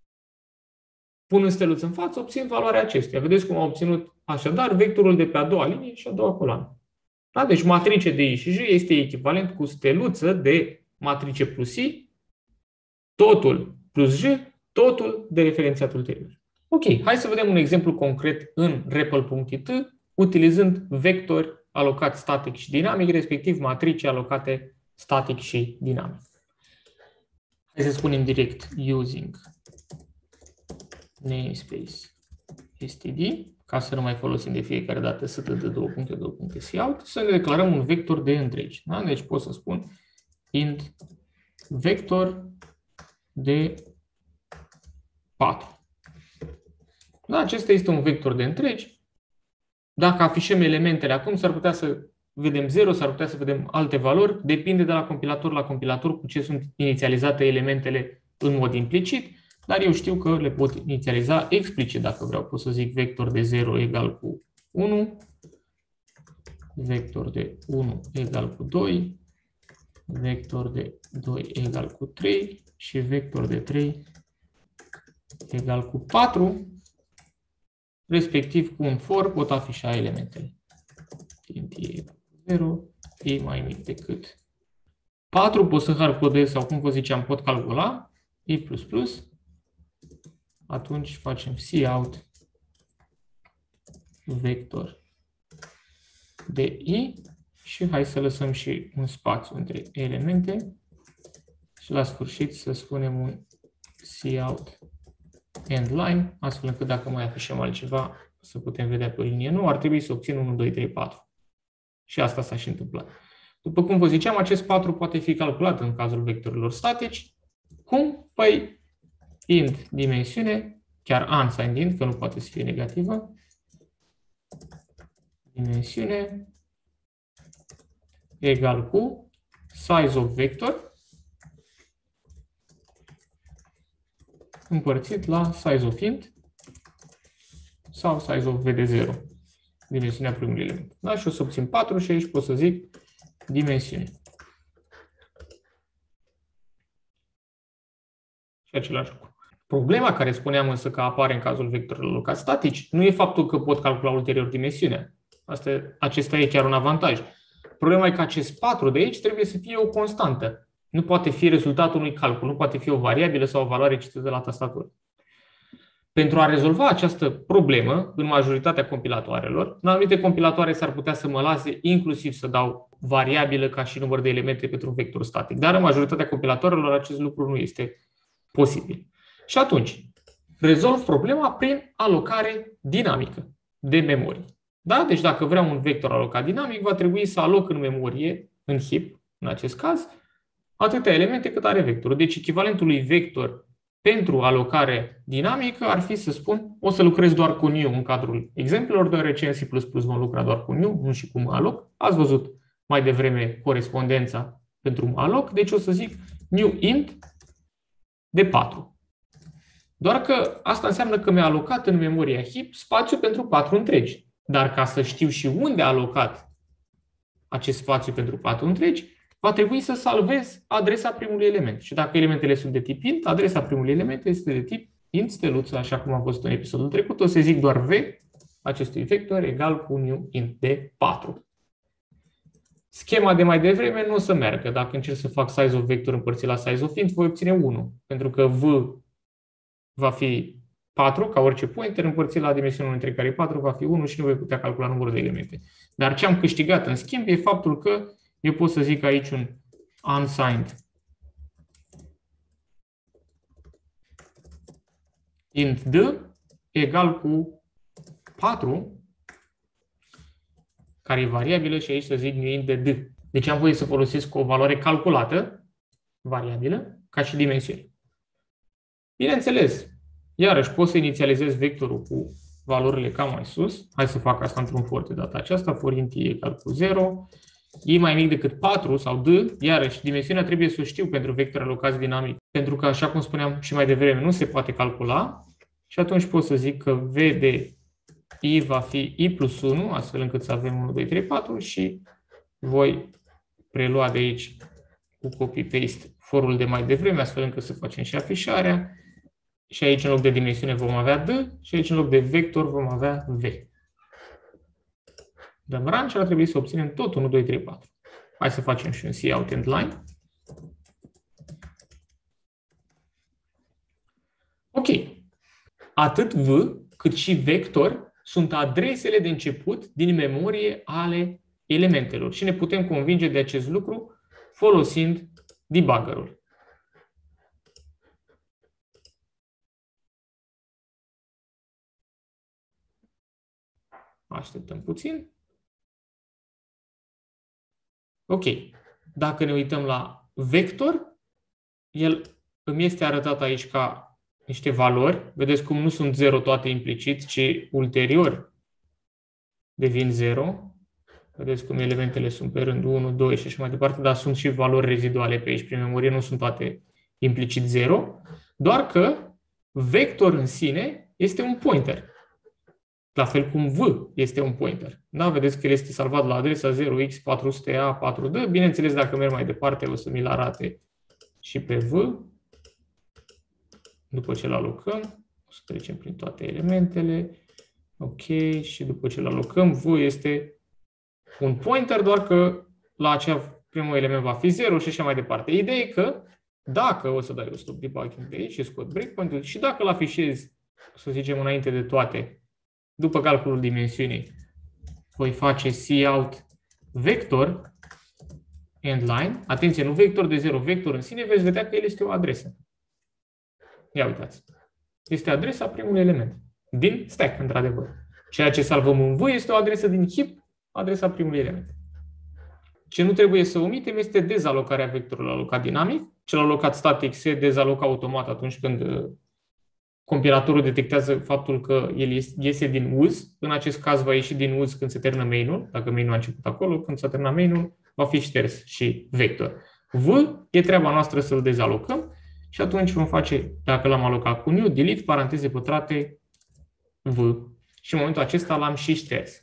Pun în steluță în față, obțin valoarea acestuia. Vedeți cum am obținut așadar vectorul de pe a doua linie și a doua coloană. Da? Deci matrice de I și J este echivalent cu steluță de matrice plus I, totul plus J, totul de referențiat ulterior. Ok, hai să vedem un exemplu concret în R E P L.it, utilizând vectori alocați static și dinamic, respectiv matrice alocate static și dinamic. Hai să spunem direct using namespace std, ca să nu mai folosim de fiecare dată std două puncte două puncte cout, să ne declarăm un vector de întregi. Da? Deci pot să spun int vector de patru. Da? Acesta este un vector de întregi. Dacă afișăm elementele acum, s-ar putea să vedem zero, s-ar putea să vedem alte valori. Depinde de la compilator la compilator cu ce sunt inițializate elementele în mod implicit. Dar eu știu că le pot inițializa explicit dacă vreau. Pot să zic vector de zero egal cu unu, vector de unu egal cu doi, vector de doi egal cu trei și vector de trei egal cu patru, respectiv cu un for pot afișa elementele. Int e egal cu zero, e mai mic decât patru, pot să calculez, sau cum vă ziceam, pot calcula, i plus plus, atunci facem cout vector de i și hai să lăsăm și un spațiu între elemente și la sfârșit să spunem un cout endline, astfel încât dacă mai afișăm altceva să putem vedea pe o linie nouă, ar trebui să obțin unu, doi, trei, patru. Și asta s-a și întâmplat. După cum vă ziceam, acest patru poate fi calculat în cazul vectorilor statici. Cum? Păi int dimensiune, chiar unsigned int, că nu poate să fie negativă, dimensiune egal cu size of vector împărțit la size of int sau size of v de zero, dimensiunea primului element. Da? Și o să obțin patru și aici pot să zic dimensiune. Și același lucru. Problema care spuneam însă că apare în cazul vectorilor alocați statici nu e faptul că pot calcula ulterior dimensiunea. Asta, acesta e chiar un avantaj. Problema e că acest patru de aici trebuie să fie o constantă. Nu poate fi rezultatul unui calcul, nu poate fi o variabilă sau o valoare citită de la tastatură. Pentru a rezolva această problemă, în majoritatea compilatoarelor, în anumite compilatoare s-ar putea să mă lase inclusiv să dau variabilă ca și număr de elemente pentru un vector static, dar în majoritatea compilatoarelor acest lucru nu este posibil. Și atunci, rezolv problema prin alocare dinamică de memorie. Da? Deci dacă vreau un vector alocat dinamic, va trebui să aloc în memorie, în heap, în acest caz, atâtea elemente cât are vectorul. Deci echivalentul lui vector pentru alocare dinamică ar fi să spun, o să lucrez doar cu new în cadrul exemplelor, deoarece în C plus plus vom lucra doar cu new, nu și cu malloc. Ați văzut mai devreme corespondența pentru malloc, deci o să zic new int de patru. Doar că asta înseamnă că mi-a alocat în memoria heap spațiu pentru patru întregi. Dar ca să știu și unde a alocat acest spațiu pentru patru întregi, va trebui să salvez adresa primului element. Și dacă elementele sunt de tip int, adresa primului element este de tip int steluță, așa cum am văzut în episodul trecut. O să zic doar v acestui vector egal cu new int de patru. Schema de mai devreme nu o să meargă. Dacă încerc să fac size of vector împărțit la size of int, voi obține unu. Pentru că v va fi patru, ca orice pointer, împărțit la dimensiunea între care e patru, va fi unu și nu voi putea calcula numărul de elemente. Dar ce am câștigat în schimb e faptul că eu pot să zic aici un unsigned int d egal cu patru, care e variabilă, și aici să zic new int de d. Deci am voie să folosesc o valoare calculată, variabilă, ca și dimensiune. Bineînțeles, iarăși pot să inițializez vectorul cu valorile cam mai sus. Hai să fac asta într-un for de data aceasta. For int e egal cu zero. E mai mic decât patru sau d. Iarăși, dimensiunea trebuie să o știu pentru vectori alocați dinamic. Pentru că, așa cum spuneam și mai devreme, nu se poate calcula. Și atunci pot să zic că v de i va fi i plus unu, astfel încât să avem unu, doi, trei, patru și voi prelua de aici cu copy-paste forul de mai devreme, astfel încât să facem și afișarea. Și aici în loc de dimensiune vom avea d și aici în loc de vector vom avea v. Dăm run și ar trebui să obținem tot unu, doi, trei, patru. Hai să facem și un cout end line. Ok. Atât v cât și vector sunt adresele de început din memorie ale elementelor și ne putem convinge de acest lucru folosind debuggerul. Așteptăm puțin. Ok. Dacă ne uităm la vector, el îmi este arătat aici ca niște valori. Vedeți cum nu sunt zero toate implicit, ci ulterior devin zero. Vedeți cum elementele sunt pe rând unu, doi și așa mai departe, dar sunt și valori reziduale pe aici prin memorie, nu sunt toate implicit zero, doar că vector în sine este un pointer. La fel cum v este un pointer. Da? Vedeți că el este salvat la adresa zero x patru zero zero a patru d. Bineînțeles, dacă merg mai departe, o să mi-l arate și pe v. După ce îl alocăm, o să trecem prin toate elementele. Ok, și după ce îl alocăm, v este un pointer, doar că la acea primul element va fi zero și așa mai departe. Ideea e că dacă o să dai o stop debugging de aici și scot breakpoint-ul și dacă îl afișez, să zicem, înainte de toate, după calculul dimensiunii, voi face cout vector endline. Atenție, nu vector de zero, vector în sine, veți vedea că el este o adresă. Ia uitați. Este adresa primului element. Din stack, într-adevăr. Ceea ce salvăm în v este o adresă din heap, adresa primului element. Ce nu trebuie să omitem este dezalocarea vectorului alocat dinamic. Cel alocat static se dezalocă automat atunci când compilatorul detectează faptul că el iese din uz. În acest caz va ieși din uz când se termină main-ul. Dacă main-ul a început acolo, când s-a terminat main-ul, va fi șters și vector. V e treaba noastră să-l dezalocăm și atunci vom face, dacă l-am alocat cu new, delete, paranteze pătrate, v. Și în momentul acesta l-am și șters.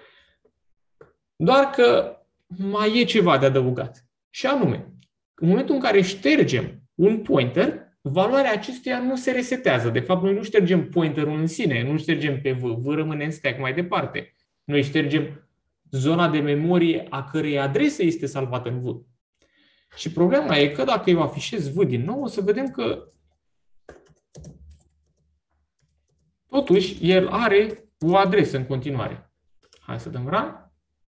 Doar că mai e ceva de adăugat. Și anume, în momentul în care ștergem un pointer, valoarea acestuia nu se resetează. De fapt, noi nu ștergem pointerul în sine, nu ștergem pe v, v rămâne în stack mai departe. Noi ștergem zona de memorie a cărei adresă este salvată în v. Și problema e că dacă eu afișez v din nou, o să vedem că totuși el are o adresă în continuare. Hai să dăm run.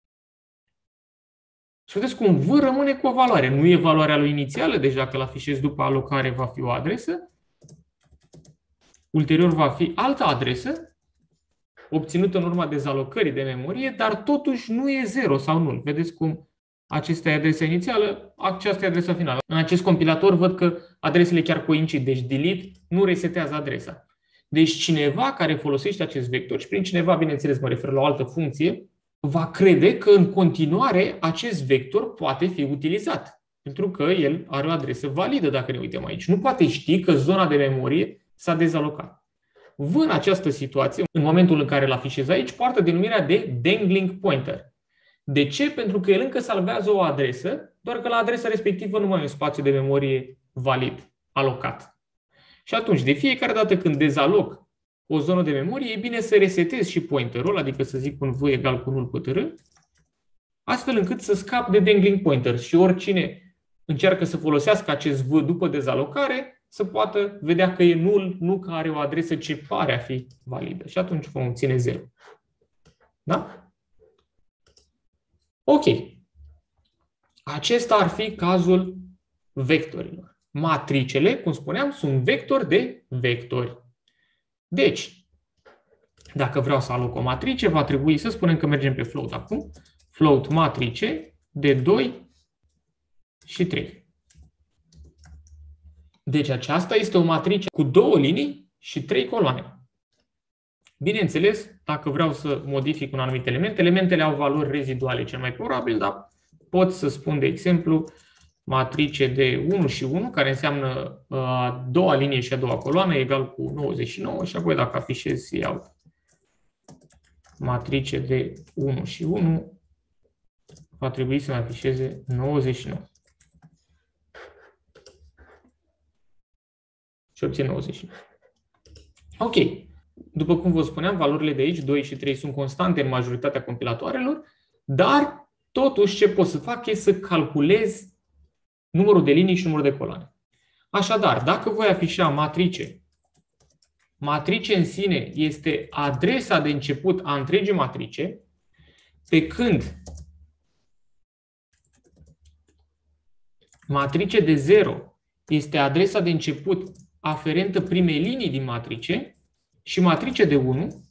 Și vedeți cum v rămâne cu o valoare. Nu e valoarea lui inițială, deci dacă îl afișez după alocare va fi o adresă. Ulterior va fi altă adresă, obținută în urma dezalocării de memorie, dar totuși nu e zero sau nul. Vedeți cum acesta e adresa inițială, aceasta e adresa finală. În acest compilator văd că adresele chiar coincid, deci delete nu resetează adresa. Deci cineva care folosește acest vector, și prin cineva, bineînțeles, mă refer la o altă funcție, va crede că în continuare acest vector poate fi utilizat. Pentru că el are o adresă validă, dacă ne uităm aici. Nu poate ști că zona de memorie s-a dezalocat. V în această situație, în momentul în care îl afișez aici, poartă denumirea de dangling pointer. De ce? Pentru că el încă salvează o adresă, doar că la adresa respectivă nu mai e un spațiu de memorie valid, alocat. Și atunci, de fiecare dată când dezaloc o zonă de memorie, e bine să resetez și pointerul, adică să zic un v egal cu nul cu tr, astfel încât să scap de dangling pointer și oricine încearcă să folosească acest v după dezalocare să poată vedea că e nul, nu că are o adresă ce pare a fi validă. Și atunci vom obține zero. Da? Ok. Acesta ar fi cazul vectorilor. Matricele, cum spuneam, sunt vectori de vectori. Deci, dacă vreau să aloc o matrice, va trebui să spunem că mergem pe float acum. Float matrice de doi și trei. Deci aceasta este o matrice cu două linii și trei coloane. Bineînțeles, dacă vreau să modific un anumit element, elementele au valori reziduale cel mai probabil, dar pot să spun, de exemplu, matrice de unu și unu, care înseamnă a doua linie și a doua coloană, egal cu nouăzeci și nouă, și apoi dacă afișez cout matrice de unu și unu, va trebui să-mi afișeze nouăzeci și nouă. Și obțin nouăzeci și nouă. Ok. După cum vă spuneam, valorile de aici, doi și trei, sunt constante în majoritatea compilatoarelor, dar totuși ce pot să fac e să calculez numărul de linii și numărul de coloane. Așadar, dacă voi afișa matrice, matrice în sine este adresa de început a întregii matrice, pe când matrice de zero este adresa de început aferentă primei linii din matrice și matrice de unu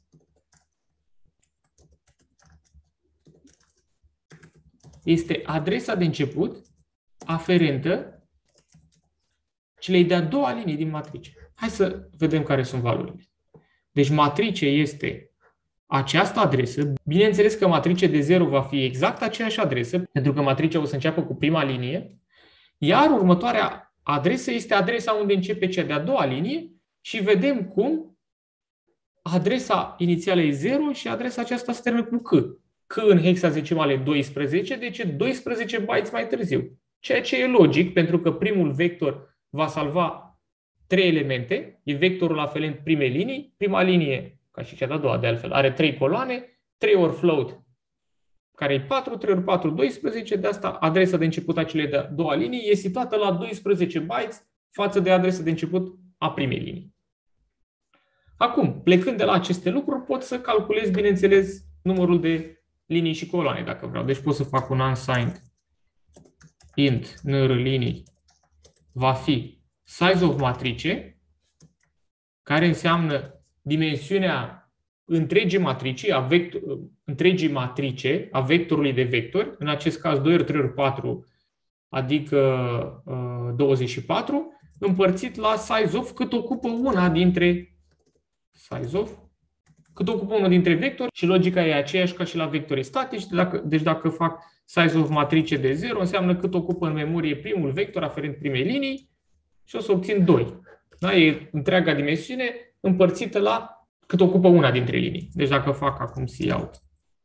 este adresa de început aferentă celei de-a doua linii din matrice. Hai să vedem care sunt valorile. Deci matrice este această adresă. Bineînțeles că matrice de zero va fi exact aceeași adresă, pentru că matricea o să înceapă cu prima linie, iar următoarea adresă este adresa unde începe cea de-a doua linie și vedem cum adresa inițială e zero și adresa aceasta se termină cu C. C în hexadecimal e doisprezece, deci e doisprezece bytes mai târziu. Ceea ce e logic, pentru că primul vector va salva trei elemente, e vectorul aferent primei linii. Prima linie, ca și cea de-a doua de altfel, are trei coloane, trei ori float, care e patru, trei ori patru, doisprezece, de asta adresa de început a celei de-a doua linii e situată la doisprezece bytes față de adresa de început a primei linii. Acum, plecând de la aceste lucruri, pot să calculez, bineînțeles, numărul de linii și coloane, dacă vreau. Deci pot să fac un unsigned int nr linii va fi size of matrice, care înseamnă dimensiunea întregii matrici, a vector, întregii matrice, a vectorului de vectori, în acest caz doi ori trei ori patru, adică uh, douăzeci și patru, împărțit la size of cât ocupă una dintre size of, cât ocupă unul dintre vectori și logica e aceeași ca și la vectorii statici. Dacă, deci dacă fac size of matrice de zero, înseamnă cât ocupă în memorie primul vector aferent primei linii și o să obțin doi. Da? E întreaga dimensiune împărțită la cât ocupă una dintre linii. Deci dacă fac acum cout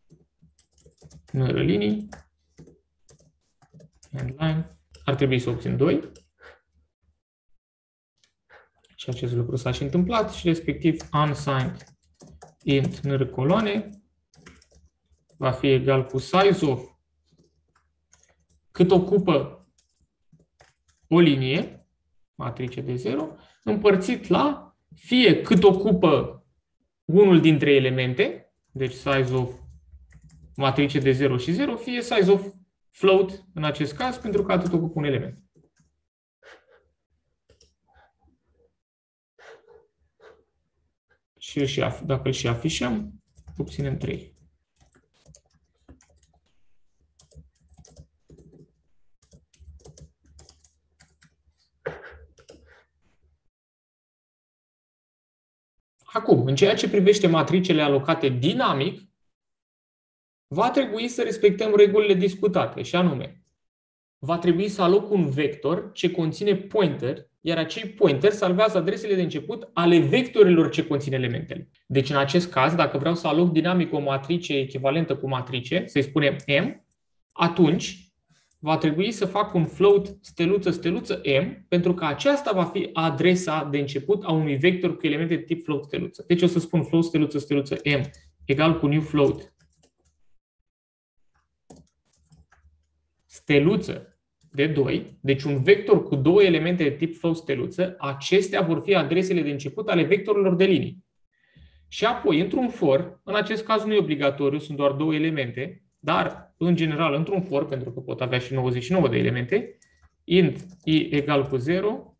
nr linii, endline, ar trebui să obțin doi. Și acest lucru s-a și întâmplat și respectiv unsigned int nr coloane va fi egal cu size of cât ocupă o linie, matrice de zero, împărțit la fie cât ocupă unul dintre elemente, deci size of matrice de zero și zero, fie size of float în acest caz, pentru că atât ocupă un element. Și dacă îl și afișăm, obținem trei. Acum, în ceea ce privește matricele alocate dinamic, va trebui să respectăm regulile discutate, și anume, va trebui să aloc un vector ce conține pointer, iar acei pointer salvează adresele de început ale vectorilor ce conțin elementele. Deci, în acest caz, dacă vreau să aloc dinamic o matrice echivalentă cu matrice, să-i spunem M, atunci va trebui să fac un float steluță, steluță M, pentru că aceasta va fi adresa de început a unui vector cu elemente de tip float, steluță. Deci o să spun float, steluță, steluță M egal cu new float steluță de doi, deci un vector cu două elemente de tip float, steluță, acestea vor fi adresele de început ale vectorilor de linii. Și apoi, într-un for, în acest caz nu e obligatoriu, sunt doar două elemente, dar, în general, într-un for, pentru că pot avea și nouăzeci și nouă de elemente, int i egal cu zero,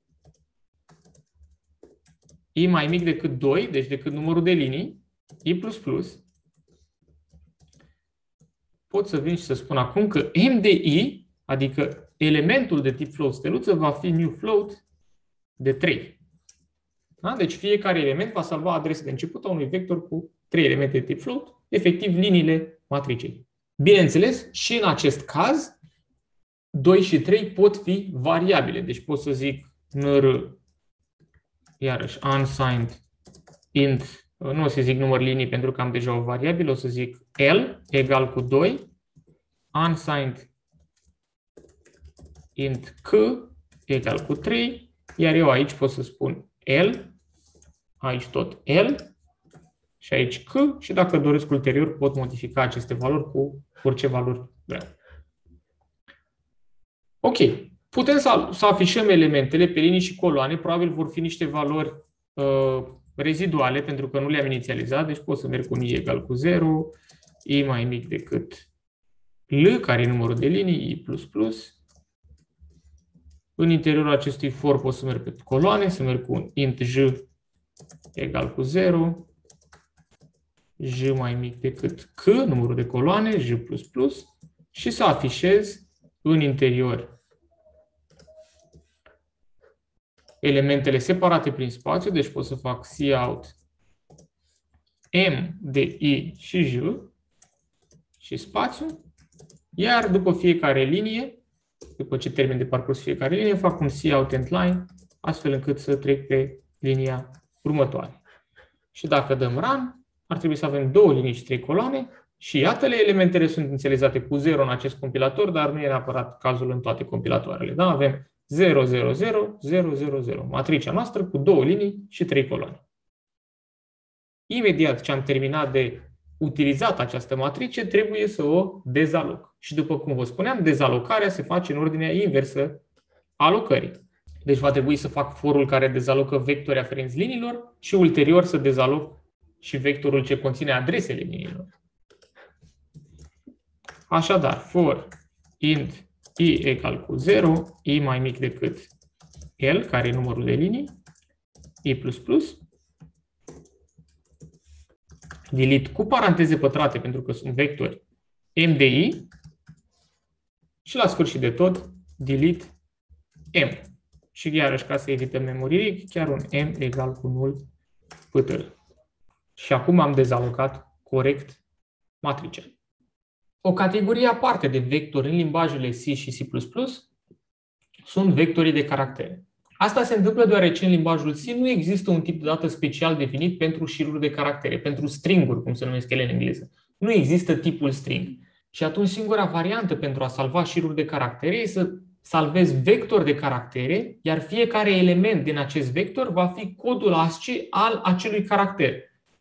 i mai mic decât doi, deci decât numărul de linii, i plus plus, pot să vin și să spun acum că m de i, adică elementul de tip float steluță, va fi new float de trei. Da? Deci fiecare element va salva adresa de început a unui vector cu trei elemente de tip float, efectiv liniile matricei. Bineînțeles, și în acest caz, doi și trei pot fi variabile. Deci pot să zic nr, iarăși, unsigned int, nu o să zic număr linii pentru că am deja o variabilă, o să zic L egal cu doi, unsigned int K egal cu trei, iar eu aici pot să spun L, aici tot L, și aici C și dacă doresc ulterior pot modifica aceste valori cu orice valori vreau. Ok. Putem să, să afișăm elementele pe linii și coloane. Probabil vor fi niște valori uh, reziduale pentru că nu le-am inițializat. Deci pot să merg cu i egal cu zero, i mai mic decât L, care e numărul de linii, i plus plus. În interiorul acestui for pot să merg pe coloane, să merg cu un int j egal cu zero, j mai mic decât c, numărul de coloane, j plus plus, și să afișez în interior elementele separate prin spațiu, deci pot să fac cout m de i și j și spațiu, iar după fiecare linie, după ce termin de parcurs fiecare linie, fac un cout endline, astfel încât să trec pe linia următoare. Și dacă dăm run, ar trebui să avem două linii și trei coloane și iată-le, elementele sunt inițializate cu zero în acest compilator, dar nu e neapărat cazul în toate compilatoarele. Da? Avem zero, zero, zero, zero, zero, zero, matricea noastră cu două linii și trei coloane. Imediat ce am terminat de utilizat această matrice, trebuie să o dezaloc. Și după cum vă spuneam, dezalocarea se face în ordinea inversă a alocării. Deci va trebui să fac forul care dezalocă vectori aferenți liniilor și ulterior să dezaloc și vectorul ce conține adresele liniilor. Așadar, for int i egal cu zero, i mai mic decât L, care e numărul de linii, i plus plus, delete cu paranteze pătrate, pentru că sunt vectori, m de i, și la sfârșit de tot, delete m. Și iarăși, ca să evităm memoriei, chiar un m egal cu null ptr. Și acum am dezalocat corect matricea. O categorie aparte de vectori în limbajele C și C plus plus sunt vectorii de caractere. Asta se întâmplă deoarece în limbajul C nu există un tip de dată special definit pentru șiruri de caractere, pentru string-uri, cum se numesc ele în engleză. Nu există tipul string. Și atunci singura variantă pentru a salva șiruri de caractere este să salvezi vector de caractere, iar fiecare element din acest vector va fi codul ASCII al acelui caracter.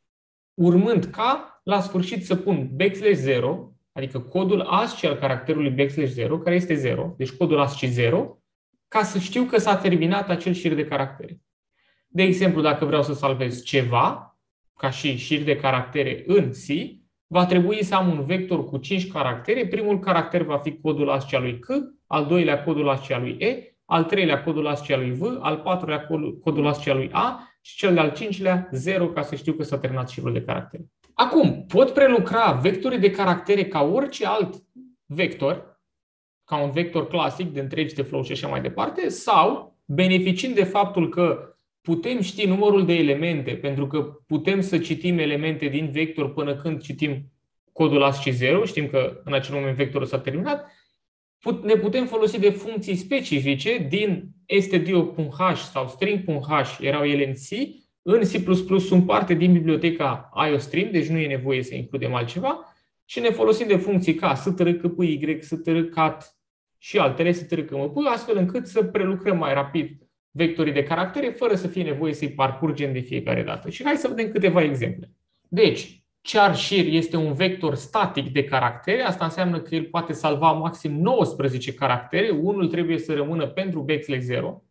Urmând ca, la sfârșit, să pun backslash zero, adică codul ASCII al caracterului backslash zero, care este zero, deci codul ASCII zero, ca să știu că s-a terminat acel șir de caractere. De exemplu, dacă vreau să salvez ceva, ca și șir de caractere în C, va trebui să am un vector cu cinci caractere. Primul caracter va fi codul ASCII al lui C, al doilea codul ASCII al lui E, al treilea codul ASCII al lui V, al patrulea codul ASCII al lui A și cel de-al cincilea zero, ca să știu că s-a terminat șirul de caractere. Acum, pot prelucra vectorii de caractere ca orice alt vector, ca un vector clasic de întregi de flow și așa mai departe, sau, beneficiind de faptul că putem ști numărul de elemente, pentru că putem să citim elemente din vector până când citim codul ASCII zero, știm că în acel moment vectorul s-a terminat, ne putem folosi de funcții specifice din stdio.h sau string.h, erau ele în C, în C plus plus sunt parte din biblioteca iostream, deci nu e nevoie să includem altceva, și ne folosim de funcții ca strcpy, strcat și altele, strcmp, astfel încât să prelucrăm mai rapid vectorii de caractere, fără să fie nevoie să-i parcurgem de fiecare dată. Și hai să vedem câteva exemple. Deci, char_shir este un vector static de caractere, asta înseamnă că el poate salva maxim nouăsprezece caractere, unul trebuie să rămână pentru backslash zero.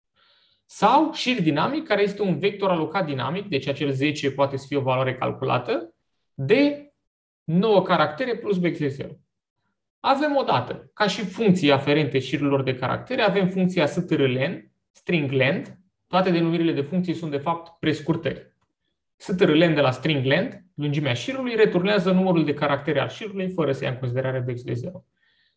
Sau shir dinamic, care este un vector alocat dinamic, deci acel zece poate să fie o valoare calculată, de nouă caractere plus backslash zero. Avem odată, ca și funcții aferente șirurilor de caractere, avem funcția strlen, string_length, toate denumirile de funcții sunt de fapt prescurtări. strlen de la string_length, lungimea șirului, returnează numărul de caractere al șirului fără să ia în considerare backslash zero.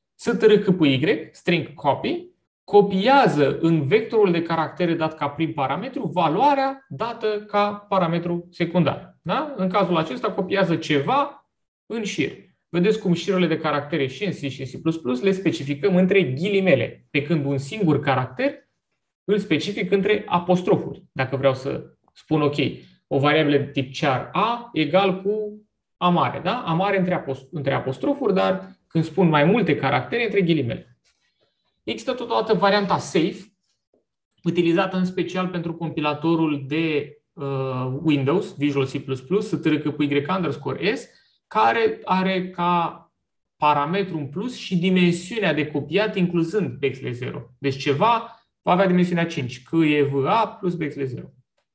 strcpy, string copy, copiază în vectorul de caractere dat ca prim parametru valoarea dată ca parametru secundar. Da? În cazul acesta copiază ceva în șir. Vedeți cum șirurile de caractere și în C și în C plus plus le specificăm între ghilimele, pe când un singur caracter îl specific între apostrofuri. Dacă vreau să spun ok, o variabilă de tip char a egal cu a mare. Da? A mare între, apost între apostrofuri, dar când spun mai multe caractere, între ghilimele. Există totodată varianta safe, utilizată în special pentru compilatorul de uh, Windows, Visual C plus plus, S T R C P Y underscore S, care are ca parametru în plus și dimensiunea de copiat incluzând backslash zero. Deci ceva va avea dimensiunea cinci, C E V A plus backslash zero.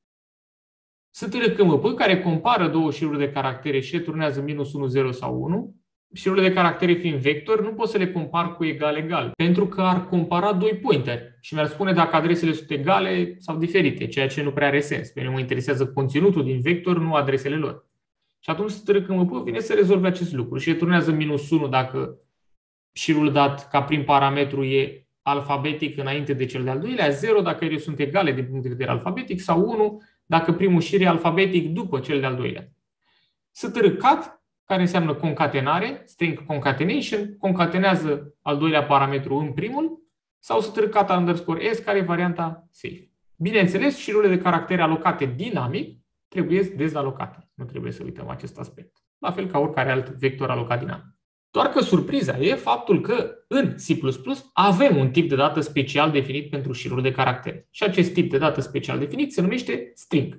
S T R C M P, care compară două șiruri de caractere și returnează minus unu, zero sau unu. Șirurile de caractere fiind vector, nu pot să le compar cu egal-egal, pentru că ar compara doi pointeri și mi-ar spune dacă adresele sunt egale sau diferite, ceea ce nu prea are sens. Pe mine mă interesează conținutul din vector, nu adresele lor. Și atunci S T R C M P vine să rezolve acest lucru și returnează minus unu dacă șirul dat ca prim parametru e alfabetic înainte de cel de-al doilea, zero dacă ele sunt egale din punct de vedere alfabetic sau unu dacă primul șir e alfabetic după cel de-al doilea. S T R cat, care înseamnă concatenare, string concatenation, concatenează al doilea parametru în primul, sau S T R cat underscore S, care e varianta safe. Bineînțeles, șirurile de caractere alocate dinamic trebuie dezalocate. Nu trebuie să uităm acest aspect. La fel ca oricare alt vector alocat dinamic. Doar că surpriza e faptul că în C plus plus avem un tip de dată special definit pentru șiruri de caractere. Și acest tip de dată special definit se numește string.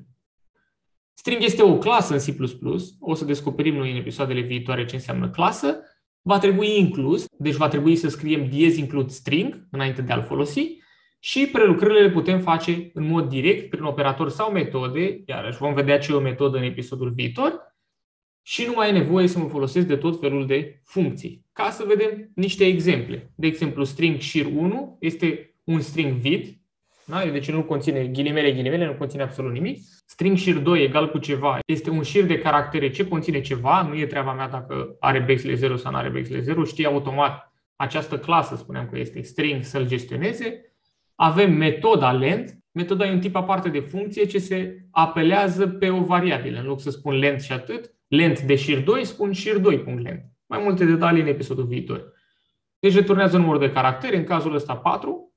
String este o clasă în C plus plus. O să descoperim noi în episoadele viitoare ce înseamnă clasă. Va trebui inclus, deci va trebui să scriem diez include string înainte de a-l folosi. Și prelucrările le putem face în mod direct prin operator sau metode. Iarăși vom vedea ce e o metodă în episodul viitor. Și nu mai e nevoie să mă folosesc de tot felul de funcții. Ca să vedem niște exemple. De exemplu, string șir unu este un string vid. Da? Deci nu conține ghilimele, ghilimele, nu conține absolut nimic. String șir doi egal cu ceva este un șir de caractere ce conține ceva. Nu e treaba mea dacă are backslash zero sau nu are backslash zero. Știe automat această clasă, spuneam că este string, să-l gestioneze. Avem metoda length. Metoda e un tip aparte de funcție ce se apelează pe o variabilă. În loc să spun length și atât, length de șir doi, spun șir doi.length. Mai multe detalii în episodul viitor. Deci returnează numărul de caractere, în cazul ăsta patru.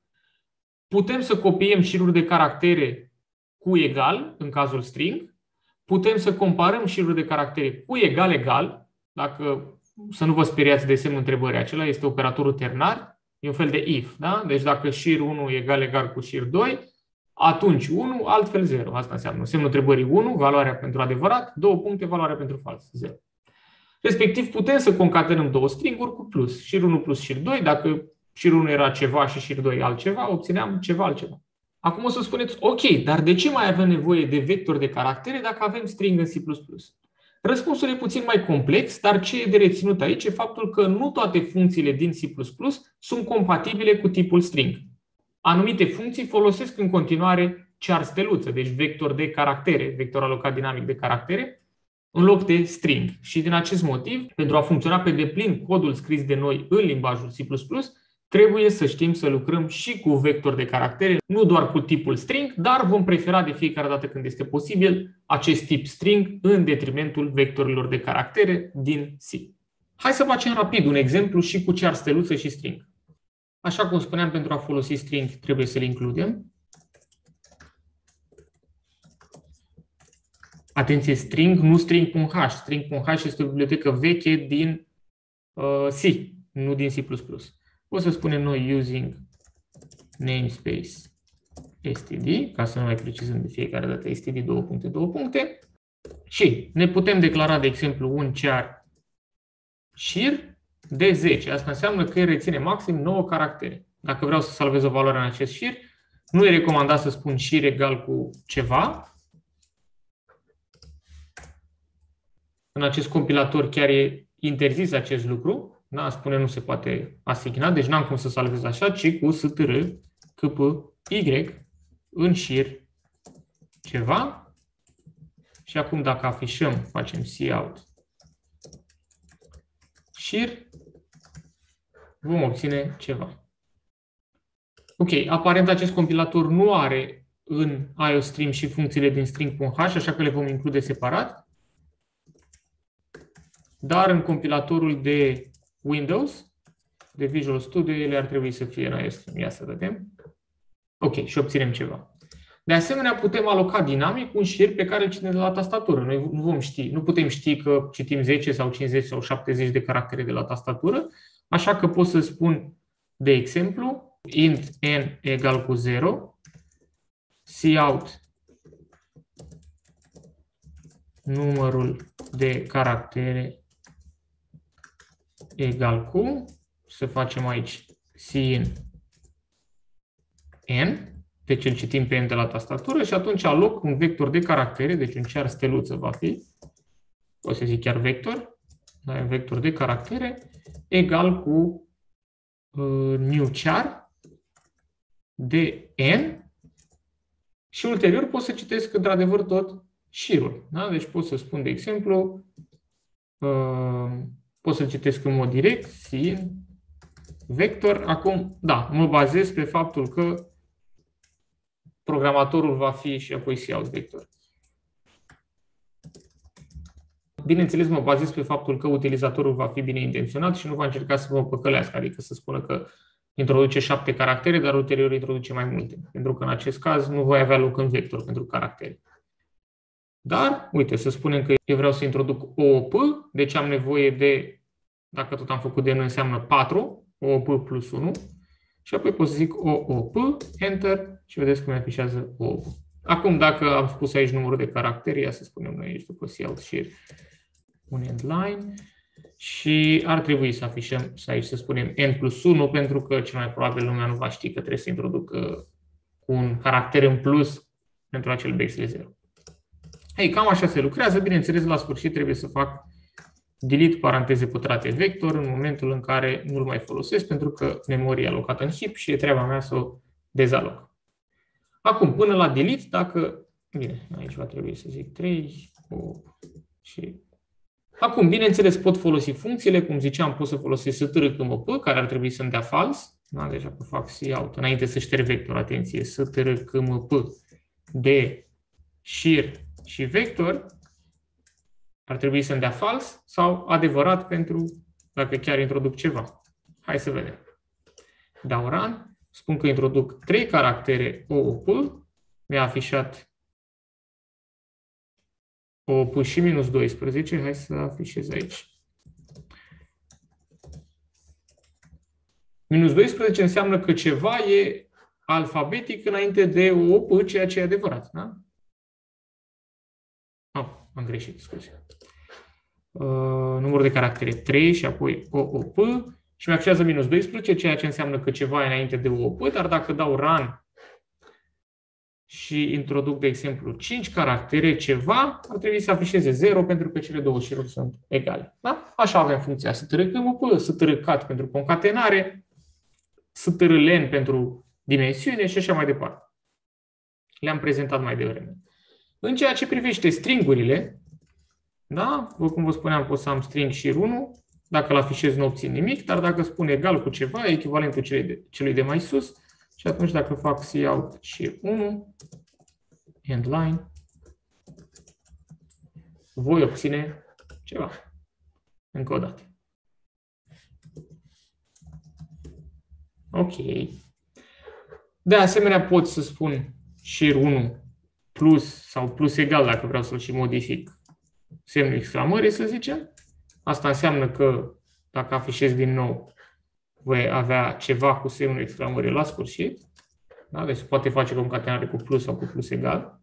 Putem să copiem șiruri de caractere cu egal, în cazul string. Putem să comparăm șiruri de caractere cu egal-egal. Dacă, să nu vă speriați de semnul întrebării, acela este operatorul ternar. E un fel de if. Da? Deci dacă șir unu e egal-egal cu șir doi, atunci unu, altfel zero. Asta înseamnă semnul întrebării unu, valoarea pentru adevărat, două puncte, valoarea pentru fals, zero. Respectiv putem să concatenăm două stringuri cu plus. Șir unu plus șir doi, dacă șir unu era ceva și șir doi altceva, obțineam ceva altceva. Acum o să spuneți, ok, dar de ce mai avem nevoie de vectori de caractere dacă avem string în C plus plus? Răspunsul e puțin mai complex, dar ce e de reținut aici e faptul că nu toate funcțiile din C plus plus sunt compatibile cu tipul string. Anumite funcții folosesc în continuare char steluță, deci vector de caractere, vector alocat dinamic de caractere, în loc de string. Și din acest motiv, pentru a funcționa pe deplin codul scris de noi în limbajul C plus plus, trebuie să știm să lucrăm și cu vector de caractere, nu doar cu tipul string, dar vom prefera de fiecare dată când este posibil acest tip string în detrimentul vectorilor de caractere din C. Hai să facem rapid un exemplu și cu char steluță și string. Așa cum spuneam, pentru a folosi string trebuie să le includem. Atenție, string, nu string.h. String.h este o bibliotecă veche din uh, C, nu din C plus plus. O să spunem noi using namespace std, ca să nu mai precizăm de fiecare dată std două puncte, două puncte. Și ne putem declara, de exemplu, un char șir de zece. Asta înseamnă că reține maxim nouă caractere. Dacă vreau să salvez o valoare în acest șir, nu e recomandat să spun șir egal cu ceva. În acest compilator chiar e interzis acest lucru. Da, spune nu se poate asigna, deci n-am cum să salvez așa, ci cu str c p y în șir ceva. Și acum dacă afișăm, facem cout șir, vom obține ceva. Ok, aparent acest compilator nu are în iostream și funcțiile din string.h, așa că le vom include separat. Dar în compilatorul de Windows, de Visual Studio, ele ar trebui să fie în iostream. Ia să vedem. Ok, și obținem ceva. De asemenea, putem aloca dinamic un șir pe care îl citim de la tastatură. Noi nu vom ști, nu putem ști că citim zece sau cincizeci sau șaptezeci de caractere de la tastatură, așa că pot să spun, de exemplu, int n egal cu zero, cout numărul de caractere egal cu, să facem aici sin n, deci îl citim pe n de la tastatură și atunci aloc un vector de caractere, deci un char steluță va fi, o să zic chiar vector, un vector de caractere egal cu uh, new char de n și ulterior pot să citesc într-adevăr tot șirul. Da? Deci pot să spun, de exemplu, uh, pot să citesc în mod direct, sin vector. Acum, da, mă bazez pe faptul că programatorul va fi și apoi cout vector. Bineînțeles, mă bazez pe faptul că utilizatorul va fi bine intenționat și nu va încerca să vă păcălească, adică să spună că introduce șapte caractere, dar ulterior introduce mai multe. Pentru că în acest caz nu voi avea loc în vector pentru caractere. Dar, uite, să spunem că eu vreau să introduc O O P, deci am nevoie de, dacă tot am făcut de n înseamnă patru, O O P plus unu, și apoi pot să zic O O P, Enter, și vedeți cum mi afișează O O P. Acum, dacă am spus aici numărul de caractere, ia să spunem noi aici după cout share un endline, și ar trebui să afișăm să aici să spunem n plus unu, pentru că cel mai probabil lumea nu va ști că trebuie să introducă un caracter în plus pentru acel backslash zero. Ei, cam așa se lucrează. Bineînțeles, la sfârșit trebuie să fac delete paranteze pătrate vector în momentul în care nu-l mai folosesc, pentru că memoria alocată în heap și e treaba mea să o dezaloc. Acum, până la delete, dacă... Bine, aici va trebui să zic trei, opt și... Acum, bineînțeles, pot folosi funcțiile, cum ziceam, pot să folosesc strcmp, care ar trebui să-mi dea false. Da? Deci dacă fac cout, înainte să șterg vector, atenție, strcmp de share și vector, ar trebui să-mi dea false sau adevărat pentru dacă chiar introduc ceva. Hai să vedem. Dau run, spun că introduc trei caractere O O P, mi-a afișat O O P și minus doisprezece, hai să afișez aici. Minus doisprezece înseamnă că ceva e alfabetic înainte de O O P, ceea ce e adevărat. Da? Oh, am greșit, scuze. Uh, numărul de caractere trei și apoi O O P și mi-afișează minus doisprezece, ceea ce înseamnă că ceva e înainte de O O P, dar dacă dau run și introduc, de exemplu, cinci caractere, ceva, ar trebui să afișeze zero pentru că cele două șiruri sunt egale. Da? Așa avem funcția strcmp, strcat pentru concatenare, strlen pentru dimensiune și așa mai departe. Le-am prezentat mai devreme. În ceea ce privește stringurile, da? Cum vă spuneam, pot să am string shir unu, dacă îl afișez nu obțin nimic, dar dacă spun egal cu ceva, e echivalentul celui de, celui de mai sus, și atunci dacă fac cout shir unu, endline, voi obține ceva. Încă o dată. Ok. De asemenea, pot să spun shir unu plus sau plus egal, dacă vreau să-l și modific, semnul exclamării, să zicem. Asta înseamnă că dacă afișez din nou, voi avea ceva cu semnul exclamării la sfârșit. Da? Deci poate face concatenare cu plus sau cu plus egal.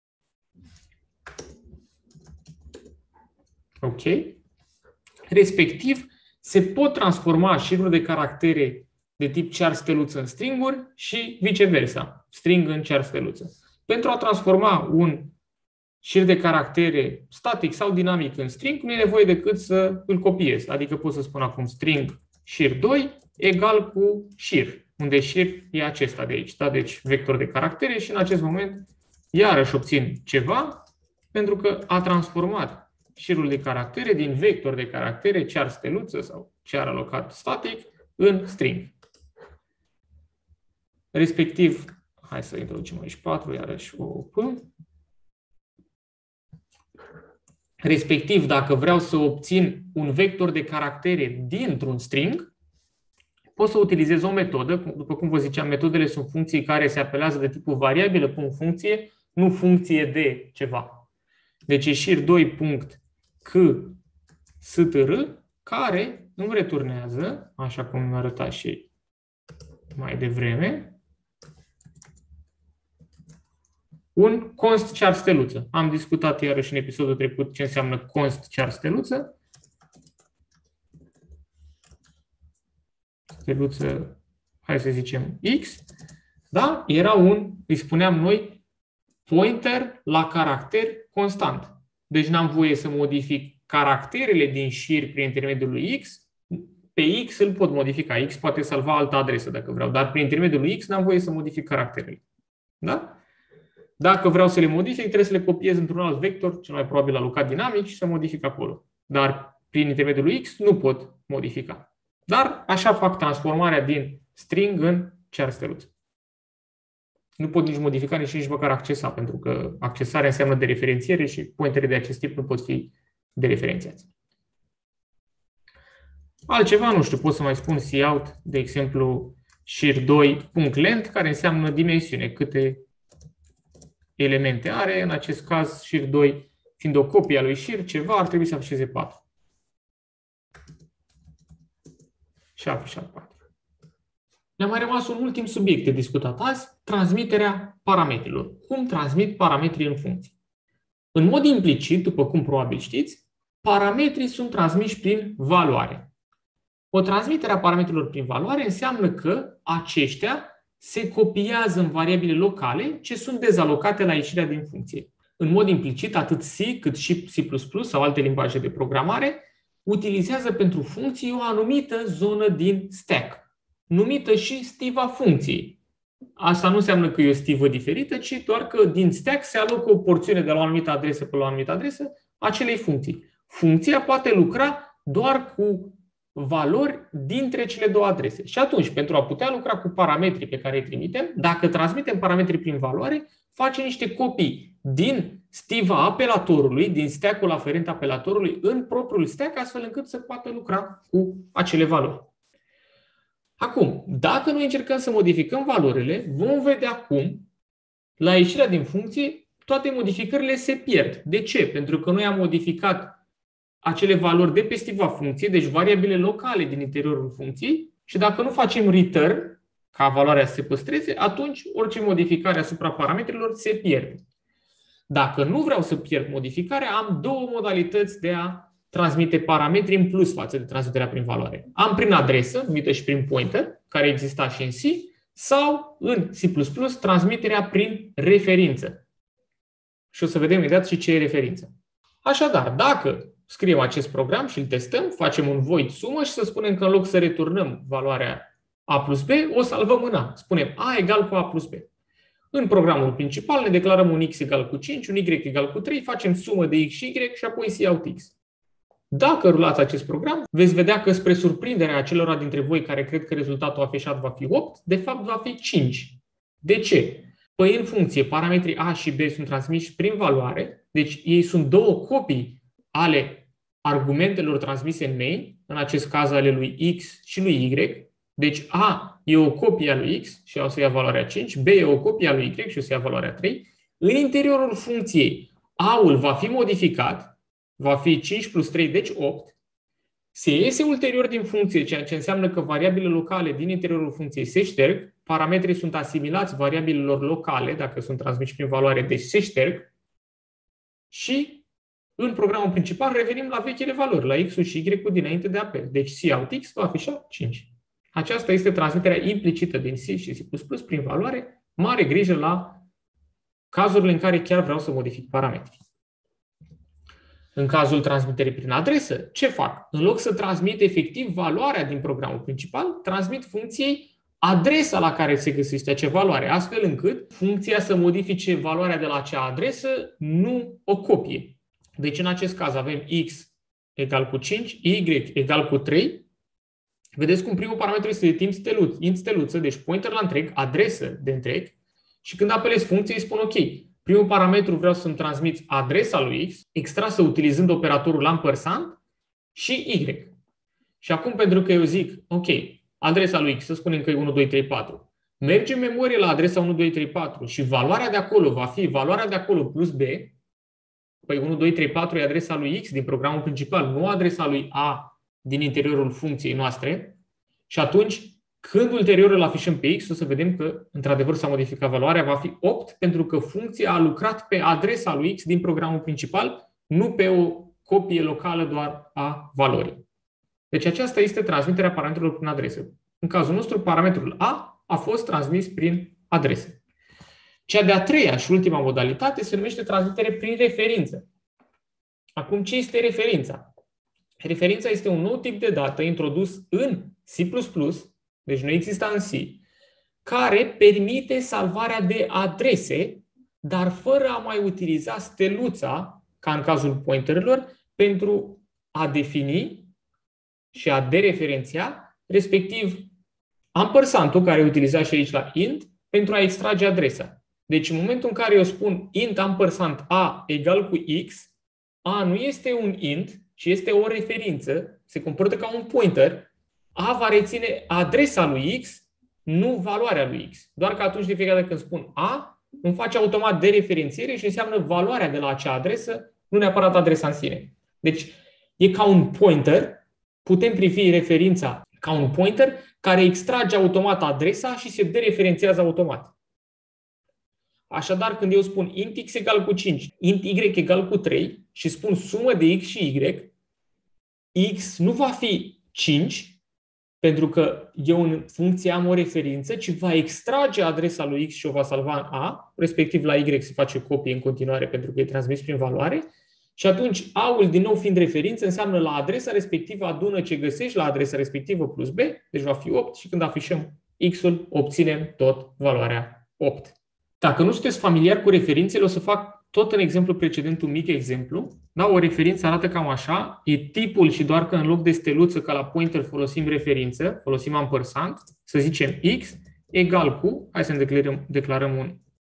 Ok. Respectiv, se pot transforma șiruri de caractere de tip char steluță în stringuri și viceversa, string în char steluță. Pentru a transforma un șir de caractere static sau dinamic în string, nu e nevoie decât să îl copiez. Adică pot să spun acum string shir doi egal cu shir, unde shir e acesta de aici. Da? Deci vector de caractere și în acest moment iarăși obțin ceva pentru că a transformat șirul de caractere din vector de caractere char steluță sau char alocat static în string. Respectiv, hai să introducem aici patru, iarăși O O P. Respectiv, dacă vreau să obțin un vector de caractere dintr-un string, pot să utilizez o metodă. După cum vă ziceam, metodele sunt funcții care se apelează de tipul variabilă punct funcție, nu funcție de ceva. Deci e shir doi punct c str, care îmi returnează, așa cum mi-a arătat și mai devreme, un const char steluță. Am discutat iarăși în episodul trecut ce înseamnă const char steluță. Steluță, hai să zicem X. Da? Era un, îi spuneam noi, pointer la caracter constant. Deci n-am voie să modific caracterele din șir prin intermediul lui X. Pe X îl pot modifica. X poate salva altă adresă dacă vreau, dar prin intermediul lui X n-am voie să modific caracterele. Da? Dacă vreau să le modific, trebuie să le copiez într-un alt vector, cel mai probabil alocat dinamic, și să modific acolo. Dar prin intermediul lui X nu pot modifica. Dar așa fac transformarea din string în char steluță. Nu pot nici modifica, nici, nici măcar accesa, pentru că accesarea înseamnă dereferențiere și pointere de acest tip nu pot fi dereferențiați. Altceva, nu știu, pot să mai spun cout, de exemplu, shir doi.length, care înseamnă dimensiune, câte elemente are. În acest caz, shir doi, fiind o copie a lui shir, ceva ar trebui să afișeze patru. Și a afișat patru. Ne-a mai rămas un ultim subiect de discutat azi, transmiterea parametrilor. Cum transmit parametrii în funcții? În mod implicit, după cum probabil știți, parametrii sunt transmiși prin valoare. O transmitere a parametrilor prin valoare înseamnă că aceștia se copiază în variabile locale ce sunt dezalocate la ieșirea din funcție. În mod implicit, atât C cât și C plus plus sau alte limbaje de programare utilizează pentru funcții o anumită zonă din stack, numită și stiva funcției. Asta nu înseamnă că e o stivă diferită, ci doar că din stack se alocă o porțiune de la o anumită adresă pe la o anumită adresă acelei funcții. Funcția poate lucra doar cu valori dintre cele două adrese. Și atunci, pentru a putea lucra cu parametrii pe care îi trimitem, dacă transmitem parametrii prin valoare, facem niște copii din stiva apelatorului, din stack-ul aferent apelatorului în propriul stack, astfel încât să poată lucra cu acele valori. Acum, dacă noi încercăm să modificăm valorile, vom vedea cum, la ieșirea din funcție, toate modificările se pierd. De ce? Pentru că noi am modificat acele valori de pe stiva funcției, deci variabile locale din interiorul funcției, și dacă nu facem return, ca valoarea să se păstreze, atunci orice modificare asupra parametrilor se pierde. Dacă nu vreau să pierd modificarea, am două modalități de a transmite parametri în plus față de transmiterea prin valoare. Am prin adresă, numită și prin pointer, care exista și în C, sau în C plus plus transmiterea prin referință. Și o să vedem imediat și ce e referință. Așadar, dacă scriem acest program și îl testăm, facem un void sumă și să spunem că în loc să returnăm valoarea A plus B, o salvăm în A. Spunem A egal cu A plus B. În programul principal ne declarăm un X egal cu cinci, un Y egal cu trei, facem sumă de X și Y și apoi cout X. Dacă rulați acest program, veți vedea că, spre surprinderea acelora dintre voi care cred că rezultatul afișat va fi opt, de fapt va fi cinci. De ce? Păi în funcție, parametrii A și B sunt transmiși prin valoare, deci ei sunt două copii ale argumentelor transmise în main, în acest caz ale lui X și lui Y. Deci A e o copie a lui X și o să ia valoarea cinci, B e o copie a lui Y și o să ia valoarea trei. În interiorul funcției, A-ul va fi modificat, va fi cinci plus trei, deci opt. Se iese ulterior din funcție, ceea ce înseamnă că variabilele locale din interiorul funcției se șterg, parametrii sunt asimilați variabilelor locale, dacă sunt transmiși prin valoare, deci se șterg, și în programul principal revenim la vechile valori, la X-ul și Y-ul dinainte de apel. Deci cout X va afișa cinci. Aceasta este transmiterea implicită din C și C plus plus prin valoare. Mare grijă la cazurile în care chiar vreau să modific parametrii. În cazul transmiterii prin adresă, ce fac? În loc să transmit efectiv valoarea din programul principal, transmit funcției adresa la care se găsește acea valoare, astfel încât funcția să modifice valoarea de la acea adresă, nu o copie. Deci în acest caz avem X egal cu cinci, Y egal cu trei. Vedeți cum primul parametru este de timp steluț, int steluță, deci pointer la întreg, adresă de întreg, și când apelez funcție îi spun OK. Primul parametru vreau să-mi transmit adresa lui X, extrasă utilizând operatorul ampersand, și Y. Și acum, pentru că eu zic, OK, adresa lui X, să spunem că e unu, doi, trei, patru, merge în memorie la adresa unu, doi, trei, patru și valoarea de acolo va fi valoarea de acolo plus B, păi unu, doi, trei, patru e adresa lui X din programul principal, nu adresa lui A din interiorul funcției noastre, și atunci Când ulterior îl afișăm pe X, o să vedem că, într-adevăr, s-a modificat valoarea, va fi opt, pentru că funcția a lucrat pe adresa lui X din programul principal, nu pe o copie locală doar a valorii. Deci aceasta este transmiterea parametrilor prin adresă. În cazul nostru, parametrul A a fost transmis prin adresă. Cea de-a treia și ultima modalitate se numește transmitere prin referință. Acum, ce este referința? Referința este un nou tip de dată introdus în C plus plus, deci nu exista în C, care permite salvarea de adrese, dar fără a mai utiliza steluța, ca în cazul pointerilor, pentru a defini și a dereferenția, respectiv ampersantul, care e utilizat și aici la int, pentru a extrage adresa. Deci în momentul în care eu spun int ampersand a egal cu x, a nu este un int, ci este o referință, se comportă ca un pointer, a va reține adresa lui x, nu valoarea lui x. Doar că atunci de fiecare dată când spun a, îmi face automat dereferențiere și înseamnă valoarea de la acea adresă, nu neapărat adresa în sine. Deci e ca un pointer, putem privi referința ca un pointer care extrage automat adresa și se dereferențiază automat. Așadar, când eu spun int x egal cu cinci, int y egal cu trei și spun sumă de x și y, x nu va fi cinci, pentru că eu în funcție am o referință, ci va extrage adresa lui x și o va salva în a, respectiv la y se face copie în continuare pentru că e transmis prin valoare. Și atunci a-ul, din nou fiind referință, înseamnă la adresa respectivă adună ce găsești la adresa respectivă plus b, deci va fi opt și când afișăm x-ul, obținem tot valoarea opt. Dacă nu sunteți familiari cu referințele, o să fac tot în exemplu precedent un mic exemplu. Da, o referință arată cam așa, e tipul și doar că în loc de steluță ca la pointer folosim referință, folosim ampersand, să zicem x egal cu, hai să ne declarăm, declarăm un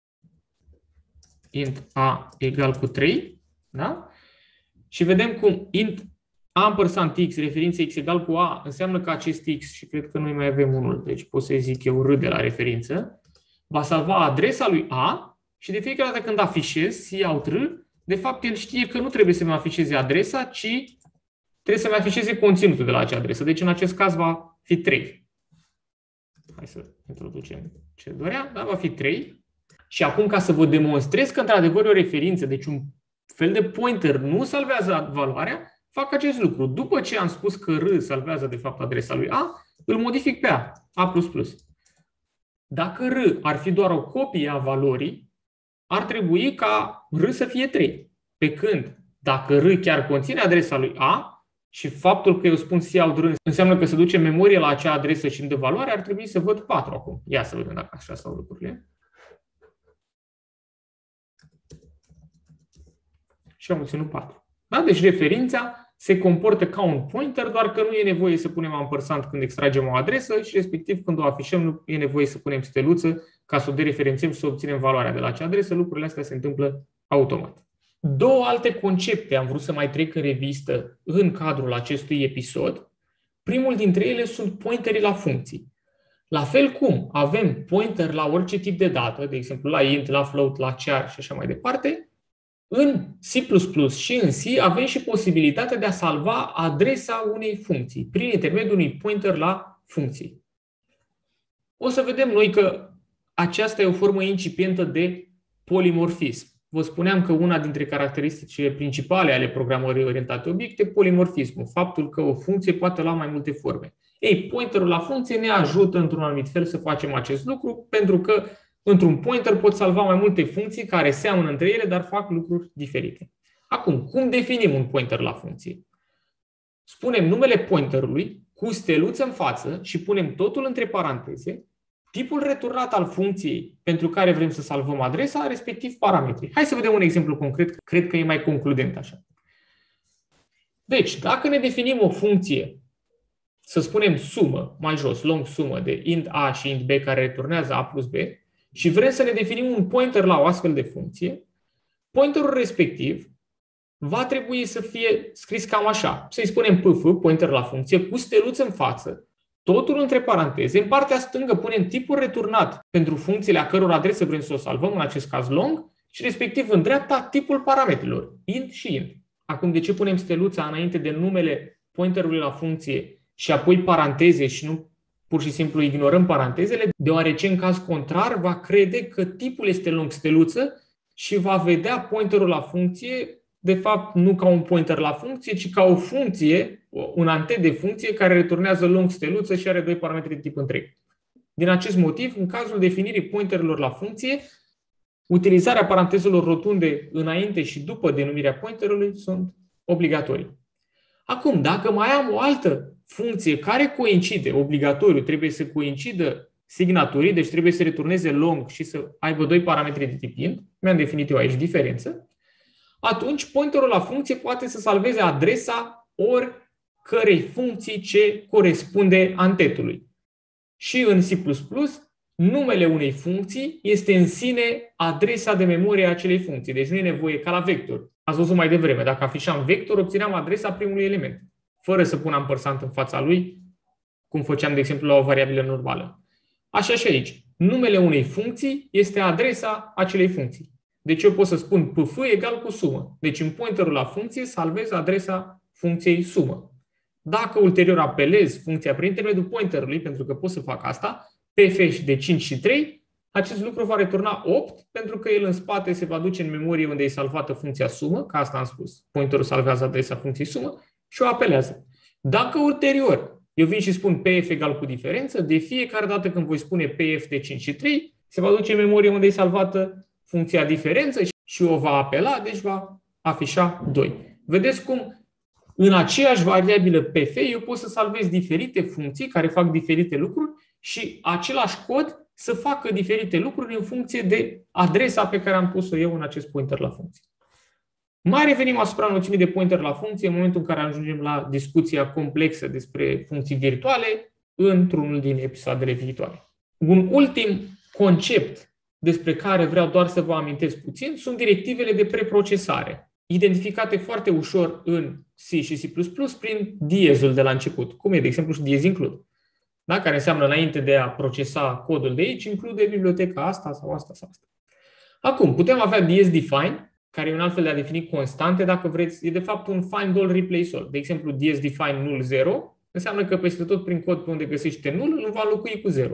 int a egal cu trei, da? Și vedem cum int ampersand x, referință x egal cu a, înseamnă că acest x, și cred că noi mai avem unul, deci pot să zic eu r de la referință, va salva adresa lui a și de fiecare dată când afișez cout r, de fapt el știe că nu trebuie să-mi afișeze adresa, ci trebuie să-mi afișeze conținutul de la acea adresă. Deci în acest caz va fi trei. Hai să introducem ce doream, dar va fi trei. Și acum, ca să vă demonstrez că într-adevăr e o referință, deci un fel de pointer nu salvează valoarea, fac acest lucru. După ce am spus că r salvează de fapt adresa lui a, îl modific pe a, a plus plus. Dacă r ar fi doar o copie a valorii, ar trebui ca r să fie trei. Pe când, dacă r chiar conține adresa lui a și faptul că eu spun cout r înseamnă că se duce memorie la acea adresă și îmi dă valoare, ar trebui să văd patru acum. Ia să vedem dacă așa stau lucrurile. Și am obținut patru. Da? Deci referința se comportă ca un pointer, doar că nu e nevoie să punem ampersand când extragem o adresă și respectiv când o afișăm nu e nevoie să punem steluță ca să o dereferențiem și să obținem valoarea de la acea adresă. Lucrurile astea se întâmplă automat. Două alte concepte am vrut să mai trec în revistă în cadrul acestui episod. Primul dintre ele sunt pointerii la funcții. La fel cum avem pointer la orice tip de dată, de exemplu la int, la float, la char și așa mai departe, în C plus plus și în C avem și posibilitatea de a salva adresa unei funcții prin intermediul unui pointer la funcții. O să vedem noi că aceasta e o formă incipientă de polimorfism. Vă spuneam că una dintre caracteristicile principale ale programării orientate obiecte, polimorfismul, faptul că o funcție poate lua mai multe forme. Ei, pointerul la funcție ne ajută într-un anumit fel să facem acest lucru, pentru că într-un pointer pot salva mai multe funcții care seamănă între ele, dar fac lucruri diferite. Acum, cum definim un pointer la funcție? Spunem numele pointerului cu steluță în față și punem totul între paranteze, tipul returnat al funcției pentru care vrem să salvăm adresa, respectiv parametrii. Hai să vedem un exemplu concret, cred că e mai concludent așa. Deci, dacă ne definim o funcție, să spunem sumă, mai jos, long sumă de int a și int b care returnează a plus b, și vrem să ne definim un pointer la o astfel de funcție, pointerul respectiv va trebui să fie scris cam așa. Să-i spunem pf, pointer la funcție, cu steluță în față, totul între paranteze. În partea stângă punem tipul returnat pentru funcțiile a căror adresă vrem să o salvăm, în acest caz long, și respectiv în dreapta tipul parametrilor, int și int. Acum, de ce punem steluța înainte de numele pointerului la funcție și apoi paranteze și nu Pur și simplu ignorăm parantezele, deoarece în caz contrar va crede că tipul este long steluță și va vedea pointerul la funcție, de fapt nu ca un pointer la funcție, ci ca o funcție, un ante de funcție care returnează long steluță și are doi parametri de tip întreg. Din acest motiv, în cazul definirii pointerelor la funcție, utilizarea parantezelor rotunde înainte și după denumirea pointerului sunt obligatorii. Acum, dacă mai am o altă funcție care coincide, obligatoriu, trebuie să coincidă signaturii, deci trebuie să returneze long și să aibă doi parametri de tip int, mi-am definit eu aici diferență, atunci pointerul la funcție poate să salveze adresa oricărei funcții ce corespunde antetului. Și în C plus plus, numele unei funcții este în sine adresa de memorie a acelei funcții. Deci nu e nevoie ca la vector. Ați văzut mai devreme, dacă afișam vector, obțineam adresa primului element, fără să pun ampersand în fața lui, cum făceam, de exemplu, la o variabilă normală. Așa și aici. Numele unei funcții este adresa acelei funcții. Deci eu pot să spun pf egal cu sumă. Deci în pointerul la funcție salvez adresa funcției sumă. Dacă ulterior apelez funcția prin intermediul pointerului, pentru că pot să fac asta, pf de cinci și trei, acest lucru va returna opt, pentru că el în spate se va duce în memorie unde e salvată funcția sumă, ca asta am spus. Pointerul salvează adresa funcției sumă și o apelează. Dacă ulterior eu vin și spun pf egal cu diferență, de fiecare dată când voi spune pf de cinci și trei, se va duce în memorie unde e salvată funcția diferență și o va apela, deci va afișa doi. Vedeți cum în aceeași variabilă pf eu pot să salvez diferite funcții care fac diferite lucruri și același cod să facă diferite lucruri în funcție de adresa pe care am pus-o eu în acest pointer la funcție. Mai revenim asupra noțiunii de pointer la funcție în momentul în care ajungem la discuția complexă despre funcții virtuale într-unul din episoadele viitoare. Un ultim concept despre care vreau doar să vă amintesc puțin sunt directivele de preprocesare, identificate foarte ușor în C și C plus plus prin diezul de la început, cum e, de exemplu, și diez include. Da? Care înseamnă înainte de a procesa codul de aici, include biblioteca asta sau asta sau asta. Acum, putem avea diez define, care e un alt fel de a defini constante, dacă vreți, e de fapt un find all replace all. De exemplu, diez define null zero înseamnă că peste tot prin cod pe unde găsește null, îl va înlocui cu zero.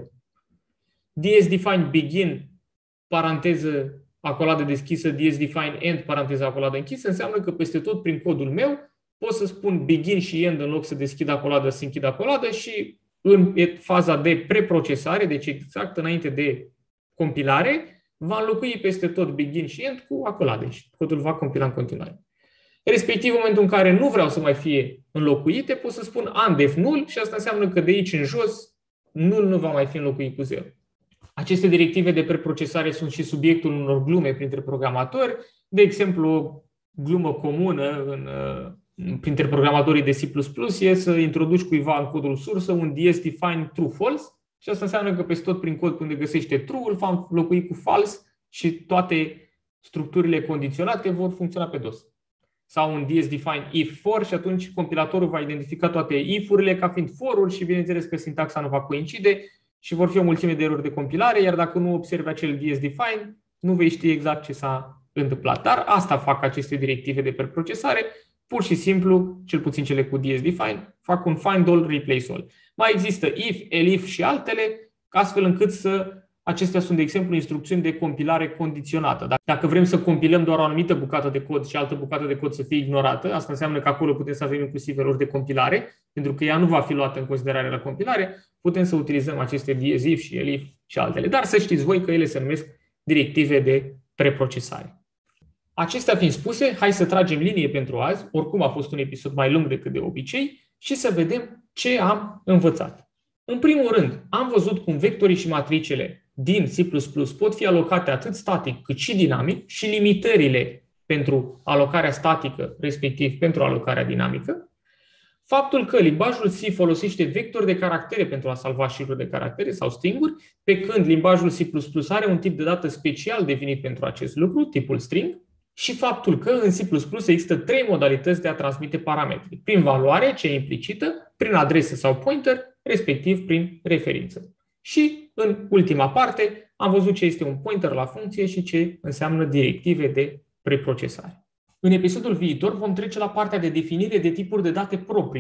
diez define begin, paranteză acoladă deschisă, diez define end, paranteză acoladă închisă, înseamnă că peste tot prin codul meu pot să spun begin și end în loc să deschid acoladă, să închid acoladă și în faza de preprocesare, deci exact înainte de compilare, va înlocui peste tot begin și end cu acolade și codul va compila în continuare. Respectiv, în momentul în care nu vreau să mai fie înlocuite, pot să spun undef null și asta înseamnă că de aici în jos null nu va mai fi înlocuit cu zero. Aceste directive de preprocesare sunt și subiectul unor glume printre programatori. De exemplu, o glumă comună în, printre programatorii de C plus plus e să introduci cuiva în codul sursă un diez define true-false și asta înseamnă că peste tot prin cod unde găsește true îl va înlocui cu false și toate structurile condiționate vor funcționa pe dos. Sau un diez define if for și atunci compilatorul va identifica toate if-urile ca fiind for-uri și bineînțeles că sintaxa nu va coincide și vor fi o mulțime de erori de compilare, iar dacă nu observi acel diez define, nu vei ști exact ce s-a întâmplat. Dar asta fac aceste directive de preprocesare, pur și simplu, cel puțin cele cu diez define, fac un find all, replace all. Mai există if, elif și altele, astfel încât să acestea sunt, de exemplu, instrucțiuni de compilare condiționată. Dacă vrem să compilăm doar o anumită bucată de cod și altă bucată de cod să fie ignorată, asta înseamnă că acolo putem să avem inclusiv erori de compilare, pentru că ea nu va fi luată în considerare la compilare, putem să utilizăm aceste diez, if și elif și altele. Dar să știți voi că ele se numesc directive de preprocesare. Acestea fiind spuse, hai să tragem linie pentru azi, oricum a fost un episod mai lung decât de obicei, și să vedem ce am învățat. În primul rând, am văzut cum vectorii și matricele din C plus plus pot fi alocate atât static cât și dinamic și limitările pentru alocarea statică, respectiv pentru alocarea dinamică. Faptul că limbajul C folosește vectori de caractere pentru a salva șiruri de caractere sau stringuri, pe când limbajul C plus plus are un tip de dată special definit pentru acest lucru, tipul string, și faptul că în C plus plus există trei modalități de a transmite parametri, prin valoare, ce e implicită, prin adresă sau pointer, respectiv prin referință. Și în ultima parte am văzut ce este un pointer la funcție și ce înseamnă directive de preprocesare. În episodul viitor vom trece la partea de definire de tipuri de date proprii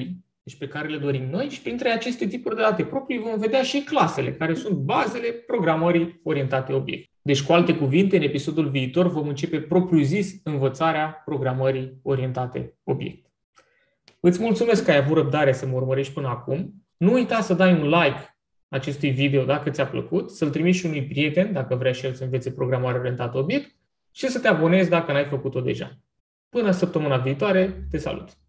deci pe care le dorim noi, și printre aceste tipuri de date proprii vom vedea și clasele, care sunt bazele programării orientate obiect. Deci, cu alte cuvinte, în episodul viitor vom începe propriu-zis învățarea programării orientate obiect. Îți mulțumesc că ai avut răbdare să mă urmărești până acum. Nu uita să dai un like acestui video dacă ți-a plăcut, să-l trimiți și unui prieten dacă vrea și el să învețe programare orientată obiect și să te abonezi dacă n-ai făcut-o deja. Până săptămâna viitoare, te salut!